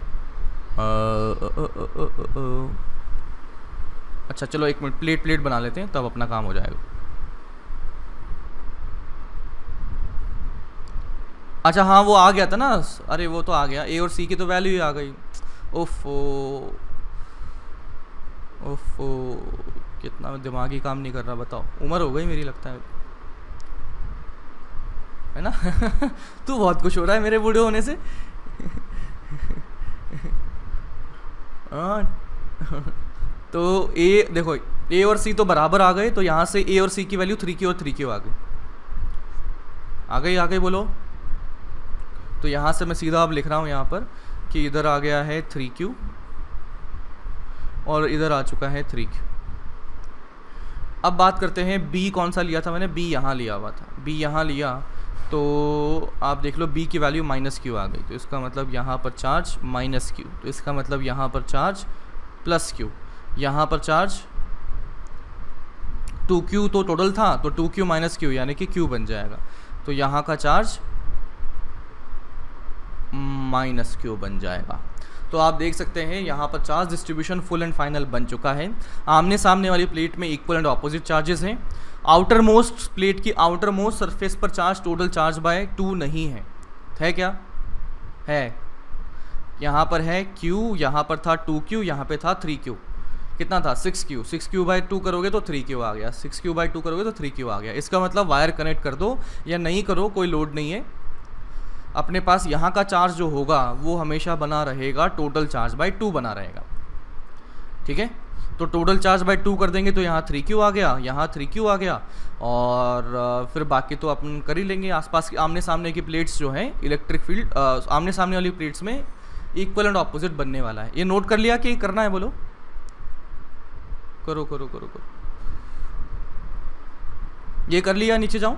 अच्छा चलो एक मिनट, प्लेट बना लेते हैं, तब अपना काम हो जाएगा। अच्छा हाँ वो आ गया था ना, अरे वो तो आ गया, a और c की तो वैल्यू ही आ गई। ओफो कितना दिमागी काम नहीं कर रहा, बताओ, उम्र हो गई मेरी लगता है ना। तू बहुत खुश हो रहा है मेरे बूढ़े होने से। तो a देखो, a और c तो बराबर आ गए, तो यहाँ से a और c की वैल्यू 3q और 3q आ गई बोलो। तो यहाँ से मैं सीधा अब लिख रहा हूँ यहाँ पर कि इधर आ गया है 3q और इधर आ चुका है 3q। अब बात करते हैं b कौन सा लिया था मैंने, b यहाँ लिया हुआ था, b यहाँ लिया तो आप देख लो b की वैल्यू माइनस q आ गई, तो इसका मतलब यहाँ पर चार्ज माइनस q, तो इसका मतलब यहाँ पर चार्ज प्लस q, यहाँ पर चार्ज 2q तो टोटल था, तो 2q माइनस q यानी कि q बन जाएगा। तो यहाँ का चार्ज माइनस क्यू बन जाएगा। तो आप देख सकते हैं यहाँ पर charge distribution full and final बन चुका है। आमने सामने वाली प्लेट में इक्वल एंड ऑपोजिट चार्जेस हैं। आउटर मोस्ट प्लेट की आउटर मोस्ट सरफेस पर चार्ज टोटल चार्ज बाय 2 नहीं है क्या? है, यहाँ पर है Q, यहाँ पर था 2Q, यहाँ पे था 3Q। कितना था? 6Q। 6Q बाई 2 करोगे तो 3Q आ गया, 6Q बाई 2 करोगे तो 3Q आ गया। इसका मतलब वायर कनेक्ट कर दो या नहीं करो, कोई लोड नहीं है। अपने पास यहाँ का चार्ज जो होगा वो हमेशा बना रहेगा टोटल चार्ज बाई 2 बना रहेगा। ठीक है, तो टोटल चार्ज बाई 2 कर देंगे तो यहाँ 3Q आ गया, यहाँ 3Q आ गया, और फिर बाकी तो अपन कर ही लेंगे। आसपास की आमने सामने की प्लेट्स जो हैं इलेक्ट्रिक फील्ड आमने सामने वाली प्लेट्स में इक्वल एंड ऑपोजिट बनने वाला है। ये नोट कर लिया कि करना है? बोलो, करो करो करो करो। ये कर लिया? नीचे जाऊं?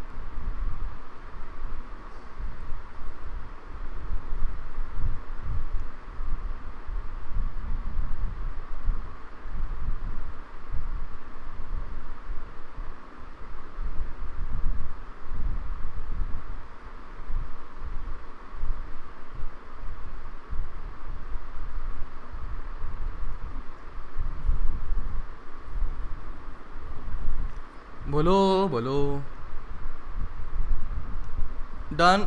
बोलो बोलो। डन।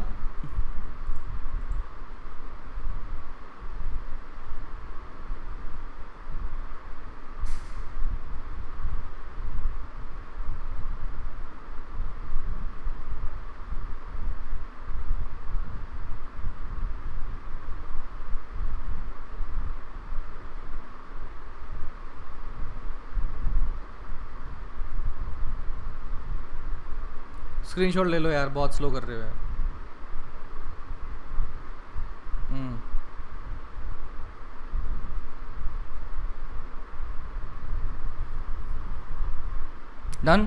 स्क्रीनशॉट ले लो यार, बहुत स्लो कर रहे हो यार। डन।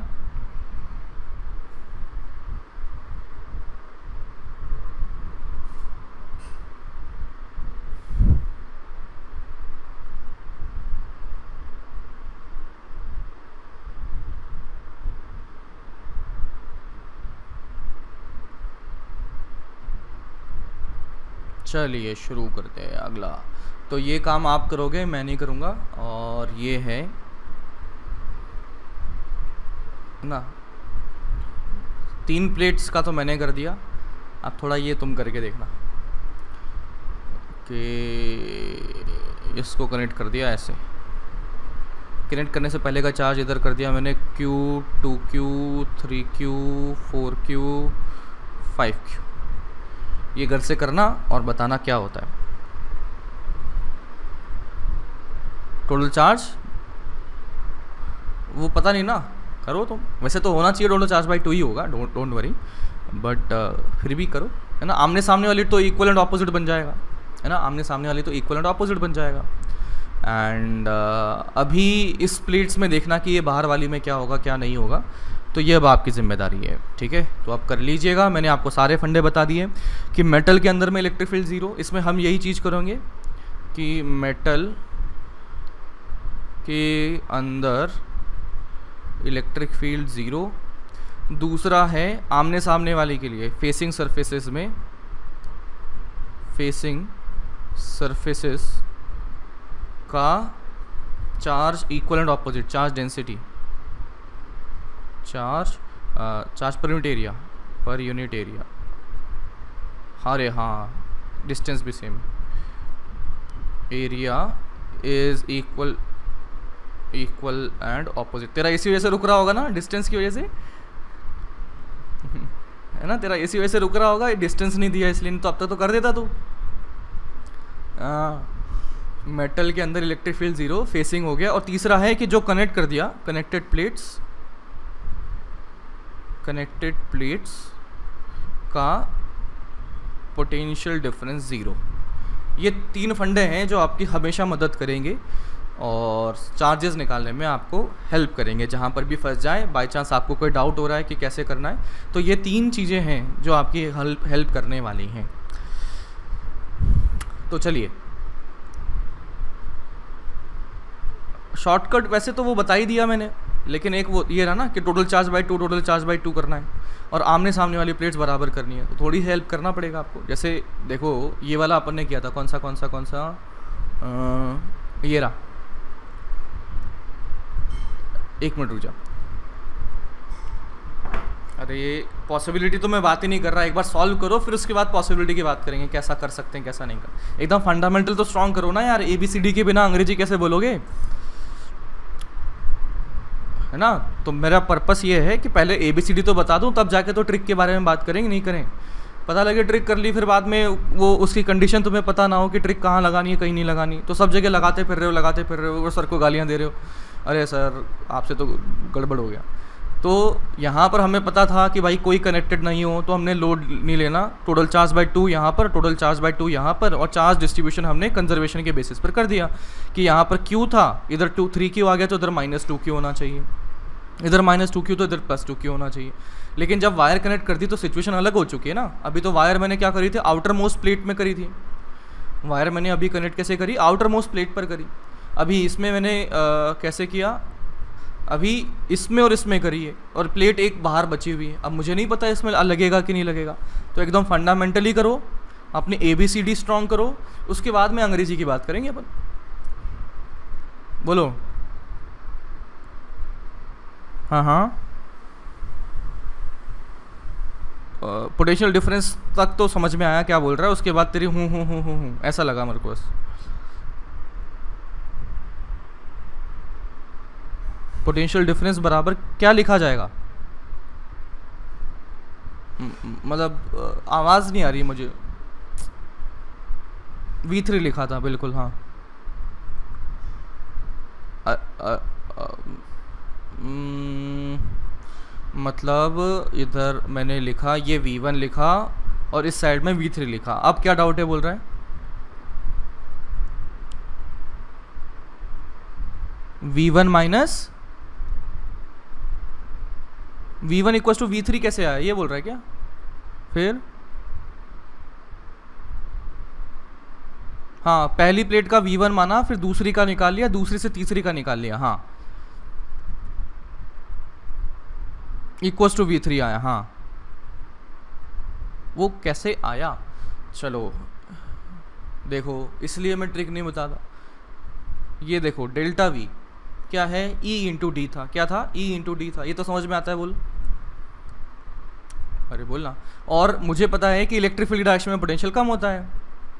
चलिए शुरू करते हैं अगला। तो ये काम आप करोगे, मैं नहीं करूँगा। और ये है ना, 3 प्लेट्स का तो मैंने कर दिया। अब थोड़ा ये तुम करके देखना कि इसको कनेक्ट कर दिया ऐसे। कनेक्ट करने से पहले का चार्ज इधर कर दिया मैंने, Q, 2Q, 3Q, 4Q, 5Q। ये घर से करना और बताना क्या होता है। टोटल चार्ज वो पता नहीं ना, करो तुम। वैसे तो होना चाहिए टोटल चार्ज बाई 2 ही होगा, डोंट वरी, बट फिर भी करो, है ना। आमने सामने वाली तो इक्वल एंड ऑपोजिट बन जाएगा, है ना। आमने सामने वाली तो इक्वल एंड ऑपोजिट बन जाएगा। एंड अभी इस प्लेट्स में देखना कि ये बाहर वाली में क्या होगा क्या नहीं होगा, तो ये अब आपकी जिम्मेदारी है। ठीक है, तो आप कर लीजिएगा। मैंने आपको सारे फंडे बता दिए कि मेटल के अंदर में इलेक्ट्रिक फील्ड 0, इसमें हम यही चीज़ करेंगे कि मेटल के अंदर इलेक्ट्रिक फील्ड 0। दूसरा है आमने सामने वाली के लिए फेसिंग सरफेसेस में, फेसिंग सरफेसेस का charge equal and opposite, charge density, charge पर यूनिट एरिया। अरे हाँ, डिस्टेंस भी same, area is equal and opposite. तेरा इसी वजह से रुक रहा होगा ना, डिस्टेंस की वजह से, है ना। तेरा इसी वजह से रुक रहा होगा, डिस्टेंस नहीं दिया इसलिए, तो अब तक तो कर देता तू। मेटल के अंदर इलेक्ट्रिक फील्ड 0, फेसिंग हो गया। और तीसरा है कि जो कनेक्ट कर दिया, कनेक्टेड प्लेट्स का पोटेंशियल डिफरेंस 0। ये 3 फंडे हैं जो आपकी हमेशा मदद करेंगे और चार्जेस निकालने में आपको हेल्प करेंगे। जहाँ पर भी फंस जाए, बाय चांस आपको कोई डाउट हो रहा है कि कैसे करना है, तो ये 3 चीज़ें हैं जो आपकी हेल्प करने वाली हैं। तो चलिए, शॉर्टकट वैसे तो वो बता ही दिया मैंने, लेकिन एक वो ये रहा ना कि total charge by 2 total charge by 2 करना है और आमने सामने वाली प्लेट्स बराबर करनी है, तो थोड़ी हेल्प करना पड़ेगा आपको। जैसे देखो ये वाला अपन ने किया था, कौन सा ये रहा, एक मिनट रुक जा। अरे ये पॉसिबिलिटी तो मैं बात ही नहीं कर रहा, एक बार सॉल्व करो फिर उसके बाद पॉसिबिलिटी की बात करेंगे, कैसा कर सकते हैं कैसा नहीं कर। एकदम फंडामेंटल तो स्ट्रॉन्ग करो ना यार, ABCD के बिना अंग्रेजी कैसे बोलोगे, है ना। तो मेरा पर्पस ये है कि पहले ABCD तो बता दूं, तब जाके तो ट्रिक के बारे में बात करेंगे, नहीं करें पता लगे ट्रिक कर ली फिर बाद में वो उसकी कंडीशन तुम्हें पता ना हो कि ट्रिक कहाँ लगानी है कहीं नहीं लगानी, तो सब जगह लगाते फिर रहे हो और सर को गालियाँ दे रहे हो, अरे सर आपसे तो गड़बड़ हो गया। तो यहाँ पर हमें पता था कि भाई कोई कनेक्टेड नहीं हो तो हमने लोड नहीं लेना, टोटल चार्ज बाई 2 यहाँ पर, टोटल चार्ज बाई 2 यहाँ पर, और चार्ज डिस्ट्रीब्यूशन हमने कंजर्वेशन के बेसिस पर कर दिया कि यहाँ पर Q था, इधर 3Q आ गया तो इधर -2Q होना चाहिए, इधर -2Q तो इधर +2Q होना चाहिए। लेकिन जब वायर कनेक्ट कर दी तो सिचुएशन अलग हो चुकी है ना। अभी तो वायर मैंने क्या करी थी, आउटर मोस्ट प्लेट में करी थी वायर, मैंने अभी कनेक्ट कैसे करी, आउटर मोस्ट प्लेट पर करी। अभी इसमें मैंने कैसे किया, अभी इसमें और इसमें करी है और प्लेट एक बाहर बची हुई है। अब मुझे नहीं पता इसमें लगेगा कि नहीं लगेगा, तो एकदम फंडामेंटली करो, अपनी ABCD स्ट्रॉन्ग करो, उसके बाद में अंग्रेजी की बात करेंगे अपन। बोलो हाँ पोटेंशियल डिफरेंस तक तो समझ में आया क्या बोल रहा है, उसके बाद तेरी हूँ ऐसा लगा मेरे को बस। पोटेंशियल डिफरेंस बराबर क्या लिखा जाएगा, मतलब आवाज़ नहीं आ रही मुझे, V3 लिखा था बिल्कुल हाँ। मतलब इधर मैंने लिखा ये V1 लिखा और इस साइड में V3 लिखा। अब क्या डाउट है बोल रहा है, V1 minus V1 equal to V3 कैसे आया ये बोल रहा है क्या। फिर हाँ पहली प्लेट का V1 माना, फिर दूसरी का निकाल लिया, दूसरी से तीसरी का निकाल लिया, हाँ इक्वल टू V3 आया। हाँ वो कैसे आया, चलो देखो इसलिए मैं ट्रिक नहीं बताता। ये देखो डेल्टा V क्या है, E इंटू डी था, क्या था E इंटू डी था, ये तो समझ में आता है बोल, अरे बोलना। और मुझे पता है कि इलेक्ट्रिक फील्ड डायरेक्शन में पोटेंशियल कम होता है,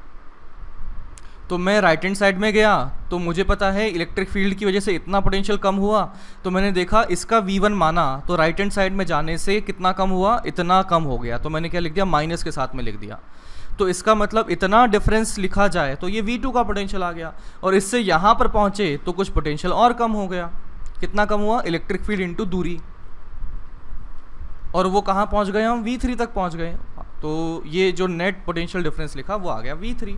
तो मैं राइट हैंड साइड में गया तो मुझे पता है इलेक्ट्रिक फील्ड की वजह से इतना पोटेंशियल कम हुआ, तो मैंने देखा इसका V1 माना तो राइट हैंड साइड में जाने से कितना कम हुआ, इतना कम हो गया, तो मैंने क्या लिख दिया माइनस के साथ में लिख दिया। तो इसका मतलब इतना डिफरेंस लिखा जाए तो ये V2 का पोटेंशियल आ गया, और इससे यहाँ पर पहुँचे तो कुछ पोटेंशियल और कम हो गया। कितना कम हुआ, इलेक्ट्रिक फील्ड इंटू दूरी, और वो कहाँ पहुँच गए हम, V3 तक पहुँच गए। तो ये जो नेट पोटेंशियल डिफरेंस लिखा वो आ गया V3।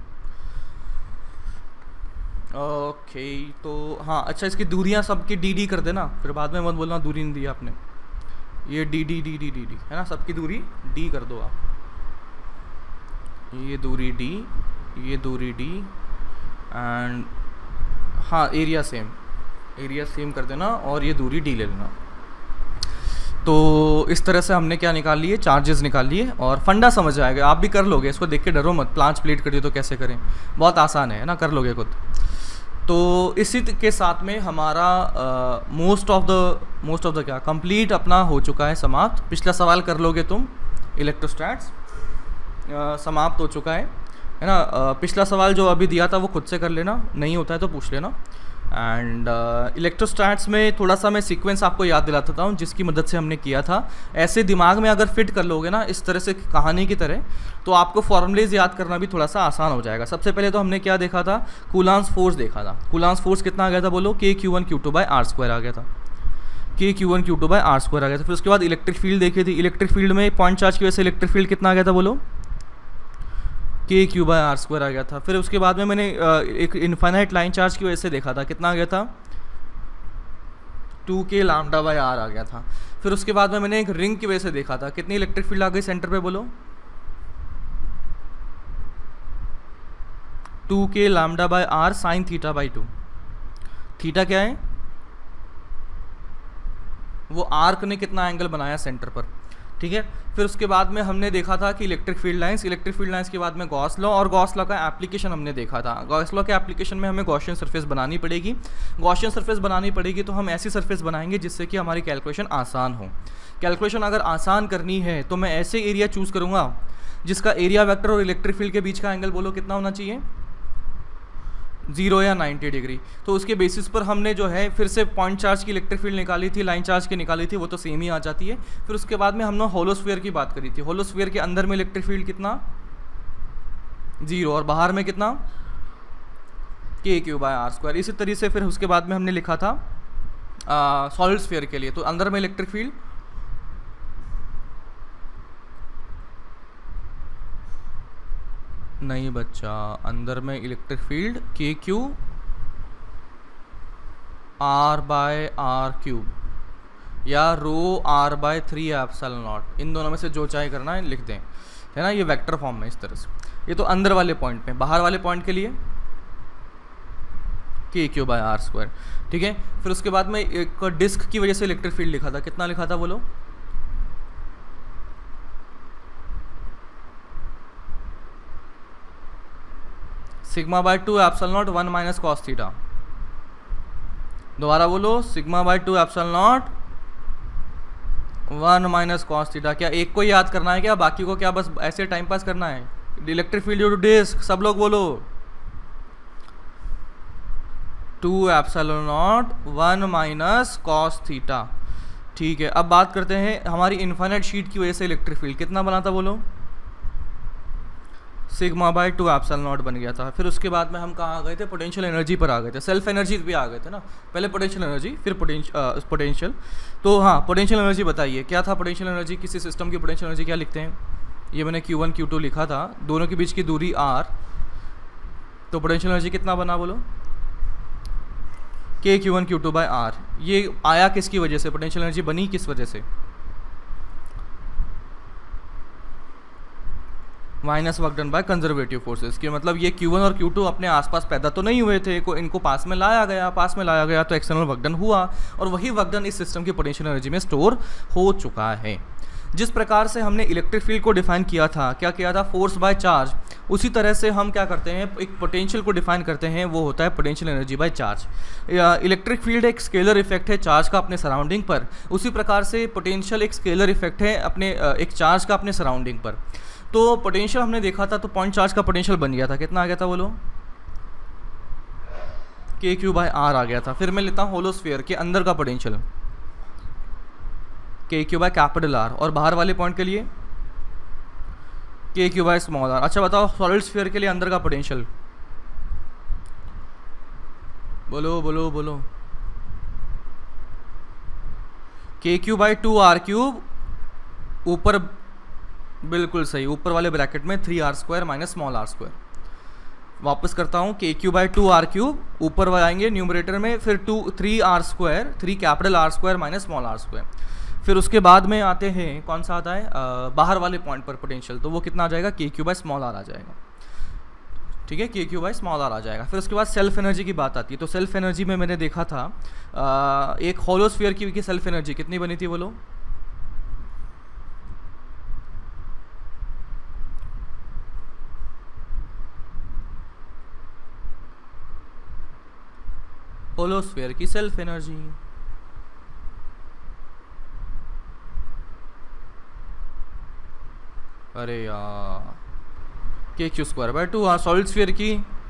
ओके तो हाँ अच्छा, इसकी दूरियाँ सबकी डी कर देना, फिर बाद में मत बोलना दूरी नहीं दी आपने। ये डी है ना, सबकी दूरी डी कर दो आप, ये दूरी डी, ये दूरी डी, एंड हाँ एरिया सेम कर देना, और ये दूरी डी ले लेना। तो इस तरह से हमने क्या निकाल लिए, चार्जेस निकाल लिए, और फंडा समझ आएगा, आप भी कर लोगे, इसको देख के डरो मत, प्लांच प्लेट करिए तो कैसे करें, बहुत आसान है ना, कर लोगे खुद। तो इसी के साथ में हमारा मोस्ट ऑफ द क्या कंप्लीट अपना हो चुका है समाप्त। पिछला सवाल कर लोगे तुम, इलेक्ट्रोस्टैट्स समाप्त हो चुका है ना। पिछला सवाल जो अभी दिया था वो खुद से कर लेना, नहीं होता है तो पूछ लेना। एंड इलेक्ट्रोस्टैट्स में थोड़ा सा मैं सीक्वेंस आपको याद दिलाता हूँ जिसकी मदद से हमने किया था। ऐसे दिमाग में अगर फिट कर लोगे ना इस तरह से कहानी की तरह, तो आपको फॉर्मूलेज याद करना भी थोड़ा सा आसान हो जाएगा। सबसे पहले तो हमने क्या देखा था, कूलाम्स फोर्स देखा था। कूलाम्स फोर्स कितना आ गया था बोलो, K(Q1Q2/R² आ गया था, K(Q1Q2/R² आ गया था। फिर उसके बाद इलेक्ट्रिक फील्ड देखी थी, इलेक्ट्रिक फील्ड में पॉइंट चार्ज की वजह से इलेक्ट्रिक फील्ड कितना आ गया था बोलो, K(Q)/R² आ गया था। फिर उसके बाद में मैंने एक इनफाइनाइट लाइन चार्ज की वजह से देखा था, कितना आ गया था, 2K(λ/R) आ गया था। फिर उसके बाद में मैंने एक रिंग की वजह से देखा था, कितनी इलेक्ट्रिक फील्ड आ गई सेंटर पे बोलो, 2K(λ/R) sin θ/2। थीटा क्या है, वो आर्क ने कितना एंगल बनाया सेंटर पर, ठीक है। फिर उसके बाद में हमने देखा था कि इलेक्ट्रिक फील्ड लाइंस के बाद में गॉस लॉ, और गॉस लॉ का एप्लीकेशन हमने देखा था। गॉस लॉ के एप्लीकेशन में हमें गॉसियन सरफेस बनानी पड़ेगी। गॉसियन सरफेस बनानी पड़ेगी तो हम ऐसी सरफेस बनाएंगे जिससे कि हमारी कैलकुलेशन आसान हो। कैलकुलेशन अगर आसान करनी है तो मैं ऐसे एरिया चूज़ करूँगा जिसका एरिया वेक्टर और इलेक्ट्रिक फील्ड के बीच का एंगल बोलो कितना होना चाहिए, 0 या 90 डिग्री। तो उसके बेसिस पर हमने जो है फिर से पॉइंट चार्ज की इलेक्ट्रिक फील्ड निकाली थी, लाइन चार्ज की निकाली थी, वो तो सेम ही आ जाती है। फिर उसके बाद में हमने होलोस्फीयर की बात करी थी। होलोस्फीयर के अंदर में इलेक्ट्रिक फील्ड कितना, 0, और बाहर में कितना, k/r²। इसी तरीके से फिर उसके बाद में हमने लिखा था सॉलिड स्फीयर के लिए, तो अंदर में इलेक्ट्रिक फील्ड नहीं बच्चा, अंदर में इलेक्ट्रिक फील्ड kq/r³ या ρr/3ε0, इन दोनों में से जो चाहे करना है लिख दें, है ना। ये वेक्टर फॉर्म में इस तरह से। ये तो अंदर वाले पॉइंट में। बाहर वाले पॉइंट के लिए kq/r², ठीक है। फिर उसके बाद में एक डिस्क की वजह से इलेक्ट्रिक फील्ड लिखा था, कितना लिखा था बोलो, σ/2ε0 1 - cos थीटा। दोबारा बोलो, σ/2ε0 1 - cos थीटा। क्या एक को याद करना है क्या, बाकी को क्या बस ऐसे टाइम पास करना है? Electric field due to disc, सब लोग बोलो 2ε0 1 - cos थीटा, ठीक है। अब बात करते हैं हमारी इन्फाइनाइट शीट की वजह से इलेक्ट्रिक फील्ड कितना बना था बोलो, σ/2ε0 बन गया था। फिर उसके बाद में हम कहाँ आ गए थे, पोटेंशियल एनर्जी पर आ गए थे। सेल्फ एनर्जी भी आ गए थे ना, पहले पोटेंशियल एनर्जी फिर पोटेंशियल। तो हाँ, पोटेंशियल एनर्जी बताइए क्या था। पोटेंशियल एनर्जी, किसी सिस्टम की पोटेंशियल एनर्जी क्या लिखते हैं, ये मैंने Q1 Q2 लिखा था, दोनों के बीच की दूरी r, तो पोटेंशियल एनर्जी कितना बना बोलो, kQ1 Q2/r। ये आया किसकी वजह से, पोटेंशियल एनर्जी बनी किस वजह से, minus work done by conservative forces के। मतलब ये Q1 और Q2 अपने आसपास पैदा तो नहीं हुए थे, इनको पास में लाया गया तो एक्सटर्नल वर्क डन हुआ, और वही वर्क डन इस सिस्टम की पोटेंशियल एनर्जी में स्टोर हो चुका है। जिस प्रकार से हमने इलेक्ट्रिक फील्ड को डिफाइन किया था, क्या किया था, फोर्स बाय चार्ज, उसी तरह से हम क्या करते हैं, एक पोटेंशियल को डिफाइन करते हैं, वो होता है potential energy by charge. Electric field एक स्केलर इफेक्ट है चार्ज का अपने सराउंडिंग पर, उसी प्रकार से पोटेंशियल एक स्केलर इफेक्ट है अपने एक चार्ज का अपने सराउंडिंग पर। तो पोटेंशियल हमने देखा था, तो पॉइंट चार्ज का पोटेंशियल बन गया था, कितना आ गया था बोलो, kQ/r आ गया था। फिर मैं लेता हूँ होलोस्फीयर के अंदर का पोटेंशियल, kQ/R, और बाहर वाले पॉइंट के लिए kQ/r। अच्छा बताओ, सॉलिड स्फीयर के लिए अंदर का पोटेंशियल बोलो बोलो बोलो, kQ/2r³, ऊपर बिल्कुल सही, ऊपर वाले ब्रैकेट में 3r² माइनस स्मॉल r²। वापस करता हूँ, kQ/2r³, ऊपर आएंगे न्यूमरेटर में, फिर 3r², 3R² minus small r²। फिर उसके बाद में आते हैं, कौन सा आता है, बाहर वाले पॉइंट पर पोटेंशियल, तो वो कितना आ जाएगा, kQ/r आ जाएगा, ठीक है, kQ/r आ जाएगा। फिर उसके बाद सेल्फ एनर्जी की बात आती है। तो सेल्फ एनर्जी में मैंने देखा था एक होलोस्फीयर की सेल्फ एनर्जी कितनी बनी थी बोलो, होलोस्फीयर की सेल्फ एनर्जी, अरे यार, kQ²/2। हाँ, सॉलिड स्फीयर की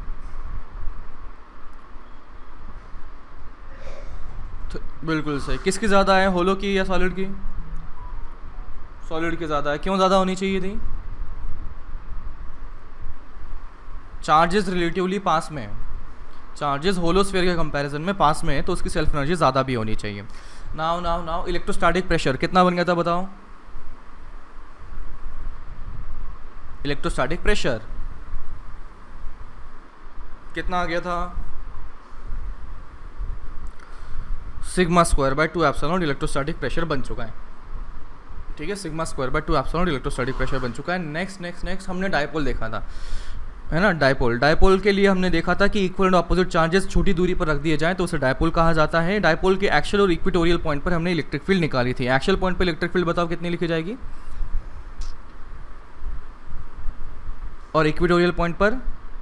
बिल्कुल सही। किसकी ज़्यादा है, होलो की या सॉलिड की? सॉलिड की ज़्यादा है। क्यों ज़्यादा होनी चाहिए थी? चार्जेस रिलेटिवली पास में, चार्जेस होलोस्फीयर के कंपैरिजन में पास में है, तो उसकी सेल्फ एनर्जी ज़्यादा भी होनी चाहिए। नाउ इलेक्ट्रोस्टैटिक प्रेशर कितना बन गया था बताओ, इलेक्ट्रोस्टैटिक प्रेशर कितना आ गया था, σ²/2ε0 इलेक्ट्रोस्टैटिक प्रेशर बन चुका है, ठीक है, σ²/2ε0 इलेक्ट्रोस्टैटिक प्रेशर बन चुका है। नेक्स्ट हमने डायपोल देखा था। है ना। डायपोल, डायपोल के लिए हमने देखा था कि इक्वल एंड ऑपोजिट चार्जेस छोटी दूरी पर रख दिए जाएं तो उसे डायपोल कहा जाता है। डायपोल के एक्सियल और इक्वेटोरियल पॉइंट पर हमने इलेक्ट्रिक फील्ड निकाली थी। एक्सियल पॉइंट पर इलेक्ट्रिक फील्ड बताओ कितनी लिखी जाएगी, और इक्वेटोरियल पॉइंट पर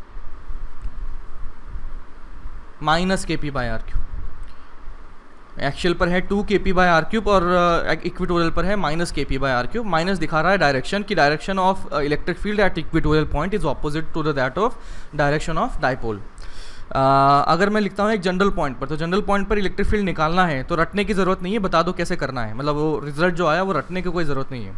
minus k p by r cube. Axial पर है 2 kp बाय आर क्यूब और इक्वेटोरियल पर है minus kp by r cube. Minus दिखा रहा है डायरेक्शन की, direction of electric field at equatorial point is opposite to that of direction of dipole. अगर मैं लिखता हूँ एक जनरल पॉइंट पर, तो जनरल पॉइंट पर इलेक्ट्रिक फील्ड निकालना है तो रटने की ज़रूरत नहीं है, बता दो कैसे करना है, मतलब वो रिजल्ट जो आया वो रटने की कोई ज़रूरत नहीं है।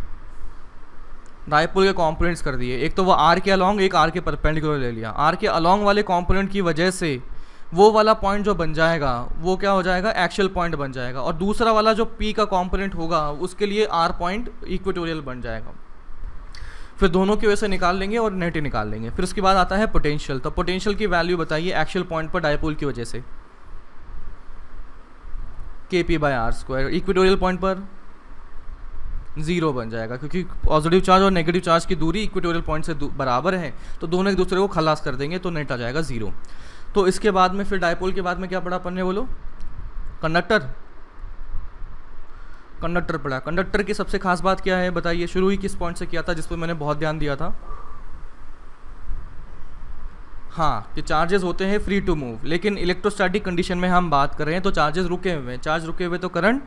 डायपोल के कॉम्पोनेंट्स कर दिए, एक तो वो आर के अलॉन्ग, एक आर के परपेंडिकुलर ले लिया। आर के अलॉन्ग वाले कॉम्पोनेंट की वजह से वो वाला पॉइंट जो बन जाएगा वो क्या हो जाएगा, एक्सियल पॉइंट बन जाएगा, और दूसरा वाला जो पी का कंपोनेंट होगा उसके लिए आर पॉइंट इक्वेटोरियल बन जाएगा। फिर दोनों की वजह से निकाल लेंगे और नेट ही निकाल लेंगे। फिर उसके बाद आता है पोटेंशियल। तो पोटेंशियल की वैल्यू बताइए एक्सियल पॉइंट पर डायपोल की वजह से, k p by r square. Equatorial point पर 0 बन जाएगा क्योंकि पॉजिटिव चार्ज और नेगेटिव चार्ज की दूरी इक्वेटोरियल पॉइंट से बराबर है, तो दोनों एक दूसरे को खलास कर देंगे तो नेट आ जाएगा 0। तो इसके बाद में फिर डायपोल के बाद में क्या पढ़ा अपन ने, बोलो, कंडक्टर। कंडक्टर पढ़ा। कंडक्टर की सबसे खास बात क्या है बताइए, शुरू ही किस पॉइंट से किया था जिस पर मैंने बहुत ध्यान दिया था, हाँ, कि चार्जेस होते हैं फ्री टू मूव, लेकिन इलेक्ट्रोस्टैटिक कंडीशन में हम बात कर रहे हैं तो चार्जेस रुके हुए हैं। चार्ज रुके हुए तो करंट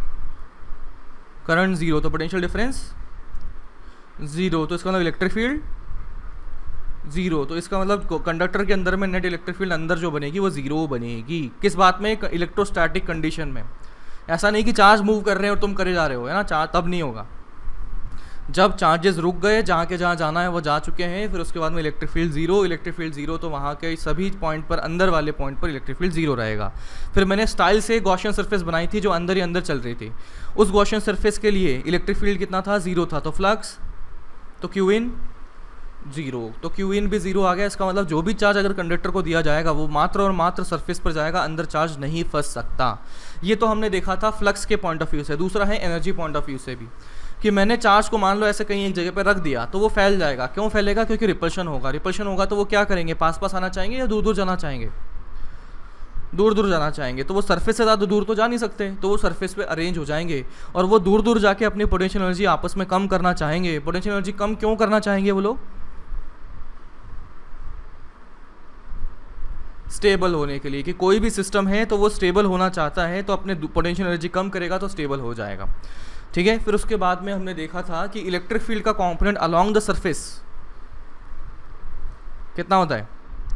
0, तो पोटेंशियल डिफरेंस 0, तो इसका मतलब इलेक्ट्रिक फील्ड 0, तो इसका मतलब कंडक्टर के अंदर में नेट इलेक्ट्रिक फील्ड अंदर जो बनेगी वो 0 बनेगी। किस बात में, इलेक्ट्रोस्टैटिक कंडीशन में। ऐसा नहीं कि चार्ज मूव कर रहे हैं और तुम करे जा रहे हो, है ना, चार्ज तब नहीं होगा। जब चार्जेस रुक गए, जहाँ के जहाँ जाना है वो जा चुके हैं, फिर उसके बाद में इलेक्ट्रिक फील्ड 0, इलेक्ट्रिक फील्ड 0, तो वहाँ के सभी पॉइंट पर, अंदर वाले पॉइंट पर इलेक्ट्रिक फील्ड 0 रहेगा। फिर मैंने स्टाइल से गॉसियन सरफेस बनाई थी जो अंदर ही अंदर चल रही थी। उस गॉसियन सरफेस के लिए इलेक्ट्रिक फील्ड कितना था, 0 था, तो फ्लक्स, तो क्यू इन 0, तो क्यू इन भी 0 आ गया। इसका मतलब जो भी चार्ज अगर कंडक्टर को दिया जाएगा वो मात्र और मात्र सरफेस पर जाएगा, अंदर चार्ज नहीं फंस सकता। ये तो हमने देखा था फ्लक्स के पॉइंट ऑफ व्यू से। दूसरा है एनर्जी पॉइंट ऑफ व्यू से भी, कि मैंने चार्ज को मान लो ऐसे कहीं एक जगह पर रख दिया तो वो फैल जाएगा। क्यों फैलेगा, क्योंकि रिपल्शन होगा। रिपल्शन होगा तो वो क्या करेंगे, पास पास आना चाहेंगे या दूर दूर जाना चाहेंगे, दूर दूर जाना चाहेंगे, तो वो सरफेस से ज़्यादा दूर तो जा नहीं सकते, तो वो सरफेस पे अरेंज हो जाएंगे और वो दूर दूर जाके अपनी पोटेंशियल एनर्जी आपस में कम करना चाहेंगे। पोटेंशियल एनर्जी कम क्यों करना चाहेंगे वो लोग, स्टेबल होने के लिए, कि कोई भी सिस्टम है तो वो स्टेबल होना चाहता है, तो अपने पोटेंशियल एनर्जी कम करेगा तो स्टेबल हो जाएगा। ठीक है। फिर उसके बाद में हमने देखा था कि इलेक्ट्रिक फील्ड का कंपोनेंट अलोंग द सरफेस कितना होता है,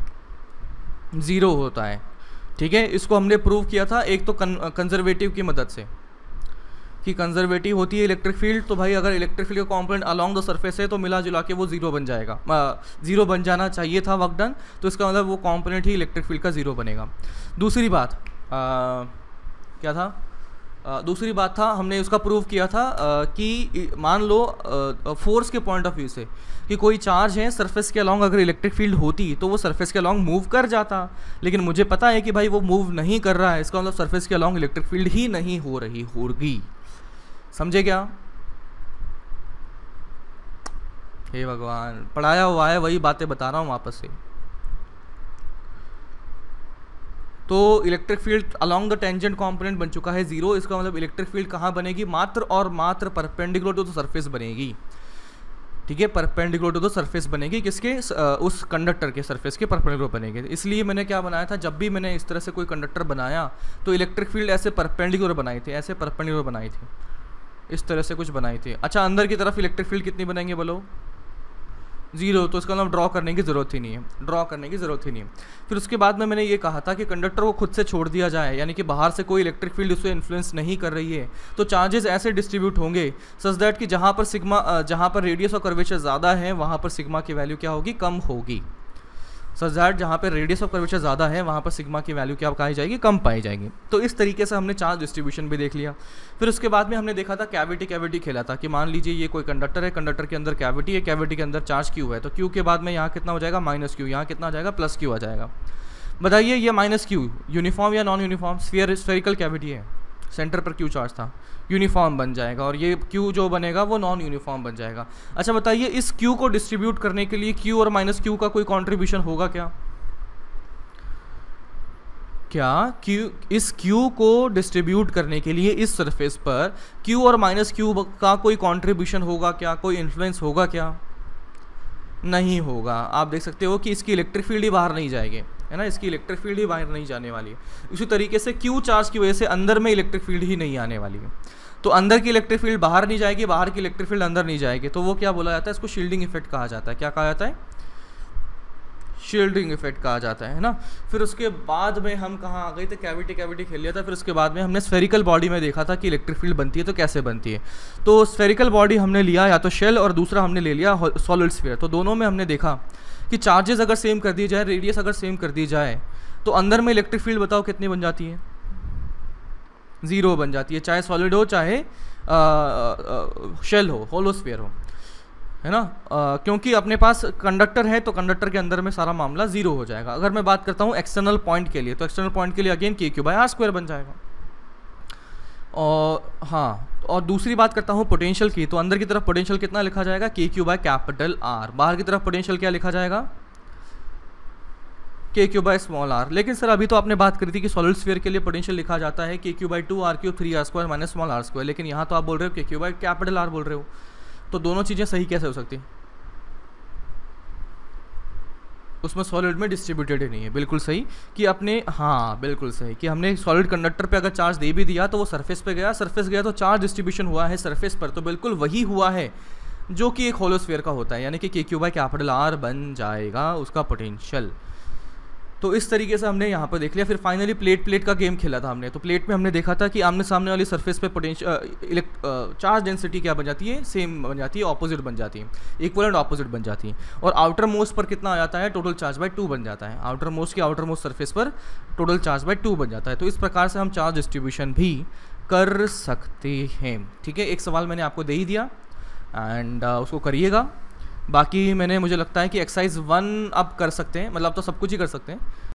0 होता है। ठीक है, इसको हमने प्रूव किया था एक तो कंजर्वेटिव की मदद से, कि कंजर्वेटिव होती है इलेक्ट्रिक फील्ड, तो भाई अगर इलेक्ट्रिक फील्ड का कंपोनेंट अलोंग द सरफेस है तो मिला जुला के वो 0 बन जाएगा। 0 बन जाना चाहिए था वर्क डन, तो इसका मतलब वो कंपोनेंट ही इलेक्ट्रिक फील्ड का 0 बनेगा। दूसरी बात क्या था, दूसरी बात था हमने उसका प्रूव किया था कि मान लो फोर्स के पॉइंट ऑफ व्यू से, कि कोई चार्ज है सरफेस के अलॉन्ग, अगर इलेक्ट्रिक फील्ड होती तो वो सरफेस के अलॉन्ग मूव कर जाता, लेकिन मुझे पता है कि भाई वो मूव नहीं कर रहा है, इसका मतलब सरफेस के अलॉन्ग इलेक्ट्रिक फील्ड ही नहीं हो रही होगी। समझे क्या? हे भगवान, पढ़ाया हुआ है वही बातें बता रहा हूँ वापस से। तो electric field along the tangent component बन चुका है 0, इसका मतलब इलेक्ट्रिक फील्ड कहाँ बनेगी, मात्र और मात्र परपेंडिकुलर टू द सरफेस बनेगी। ठीक है, परपेंडिकुलर टू द सरफेस बनेगी, किसके, उस कंडक्टर के सरफेस के परपेंडिकुलर बनेगी। इसलिए मैंने क्या बनाया था, जब भी मैंने इस तरह से कोई कंडक्टर बनाया तो इलेक्ट्रिक फील्ड ऐसे परपेंडिकुलर बनाई थी, ऐसे परपेंडिकुलर बनाई थी, इस तरह से कुछ बनाई थी। अच्छा, अंदर की तरफ इलेक्ट्रिक फील्ड कितनी बनाएंगे बोलो, 0, तो इसका मतलब ड्रॉ करने की ज़रूरत ही नहीं है, ड्रॉ करने की ज़रूरत ही नहीं है। फिर उसके बाद में मैंने ये कहा था कि कंडक्टर को खुद से छोड़ दिया जाए, यानी कि बाहर से कोई इलेक्ट्रिक फील्ड उसे इन्फ्लुएंस नहीं कर रही है, तो चार्जेस ऐसे डिस्ट्रीब्यूट होंगे सच दैट कि जहाँ पर सिग्मा, जहाँ पर रेडियस और कर्वेचर ज़्यादा है वहाँ पर सिग्मा की वैल्यू क्या होगी, कम होगी। सच दैट जहाँ पर रेडियस ऑफ कर्वेचर ज़्यादा है वहाँ पर सिग्मा की वैल्यू क्या पाई जाएगी, कम पाई जाएगी। तो इस तरीके से हमने चार्ज डिस्ट्रीब्यूशन भी देख लिया। फिर उसके बाद में हमने देखा था कैविटी खेला था, कि मान लीजिए ये कोई कंडक्टर है, कंडक्टर के अंदर कैविटी है, कैविटी के अंदर चार्ज क्यू है, तो क्यू के बाद में यहाँ कितना हो जाएगा, -q, यहाँ कितना आ जाएगा, +q आ जाएगा। बताइए ये -q यूनिफॉर्म या नॉन यूनिफॉर्म, स्फेरिकल कैविटी है, सेंटर पर क्यू चार्ज था, यूनिफॉर्म बन जाएगा, और ये क्यू जो बनेगा वो नॉन यूनिफॉर्म बन जाएगा। अच्छा बताइए, इस क्यू को डिस्ट्रीब्यूट करने के लिए क्यू और माइनस क्यू का कोई कॉन्ट्रीब्यूशन होगा क्या? क्यू, इस क्यू को डिस्ट्रीब्यूट करने के लिए इस सरफेस पर क्यू और माइनस क्यू का कोई कॉन्ट्रीब्यूशन होगा क्या, कोई इन्फ्लुएंस होगा क्या? नहीं होगा। आप देख सकते हो कि इसकी इलेक्ट्रिक फील्ड ही बाहर नहीं जाएगी, है ना, इसकी इलेक्ट्रिक फील्ड ही बाहर नहीं जाने वाली है। इसी तरीके से क्यू चार्ज की वजह से अंदर में इलेक्ट्रिक फील्ड ही नहीं आने वाली है। तो अंदर की इलेक्ट्रिक फील्ड बाहर नहीं जाएगी, बाहर की इलेक्ट्रिक फील्ड अंदर नहीं जाएगी, तो वो क्या बोला जाता है? इसको शील्डिंग इफेक्ट कहा जाता है। क्या कहा जाता है? शील्डिंग इफेक्ट कहा जाता है ना। फिर उसके बाद में हम कहाँ आ गए थे? कैविटी खेल लिया था। फिर उसके बाद में हमने स्फेरिकल बॉडी में देखा था कि इलेक्ट्रिक फील्ड बनती है तो कैसे बनती है। तो स्फेरिकल बॉडी हमने लिया या तो शेल, और दूसरा हमने ले लिया सॉलिड स्फीयर। तो दोनों में हमने देखा कि चार्जेस अगर सेम कर दी जाए, रेडियस अगर सेम कर दी जाए, तो अंदर में इलेक्ट्रिक फील्ड बताओ कितनी बन जाती है? 0 बन जाती है, चाहे सॉलिड हो चाहे शेल हो, होलो स्फीयर हो, है ना। क्योंकि अपने पास कंडक्टर है तो कंडक्टर के अंदर में सारा मामला 0 हो जाएगा। अगर मैं बात करता हूँ एक्सटर्नल पॉइंट के लिए, तो एक्सटर्नल पॉइंट के लिए अगेन KQ/R² बन जाएगा। और हाँ, और दूसरी बात करता हूँ पोटेंशियल की, तो अंदर की तरफ पोटेंशियल कितना लिखा जाएगा? KQ/R। बाहर की तरफ पोटेंशियल क्या लिखा जाएगा? KQ/r। लेकिन सर अभी तो आपने बात करी थी कि सॉलिड स्फीयर के लिए पोटेंशियल लिखा जाता है KQ/2R³ 3R² - लेकिन यहाँ तो आप बोल रहे हो KQ/R बोल रहे हो, तो दोनों चीज़ें सही कैसे हो सकती हैं? उसमें सॉलिड में डिस्ट्रीब्यूटेड ही नहीं है। बिल्कुल सही कि अपने, हाँ बिल्कुल सही कि हमने सॉलिड कंडक्टर पे अगर चार्ज दे भी दिया तो वो सरफेस पे गया, सरफेस गया तो चार्ज डिस्ट्रीब्यूशन हुआ है सरफेस पर, तो बिल्कुल वही हुआ है जो कि एक होलो स्फीयर का होता है, यानी कि KQ/R बन जाएगा उसका पोटेंशियल। तो इस तरीके से हमने यहाँ पर देख लिया। फिर फाइनली प्लेट का गेम खेला था हमने। तो प्लेट में हमने देखा था कि आमने सामने वाली सरफेस पे पोटेंशियल चार्ज डेंसिटी क्या बन जाती है? सेम बन जाती है, ऑपोजिट बन जाती है, इक्वलेंट ऑपोजिट बन जाती है। और आउटर मोस्ट पर कितना आ जाता है? टोटल चार्ज/2 बन जाता है। आउटर मोस्ट की आउटर मोस्ट सरफेस पर टोटल चार्ज/2 बन जाता है। तो इस प्रकार से हम चार्ज डिस्ट्रीब्यूशन भी कर सकते हैं। ठीक है, एक सवाल मैंने आपको दे ही दिया एंड उसको करिएगा। बाकी मुझे लगता है कि एक्सरसाइज 1 अब कर सकते हैं, मतलब तो सब कुछ ही कर सकते हैं।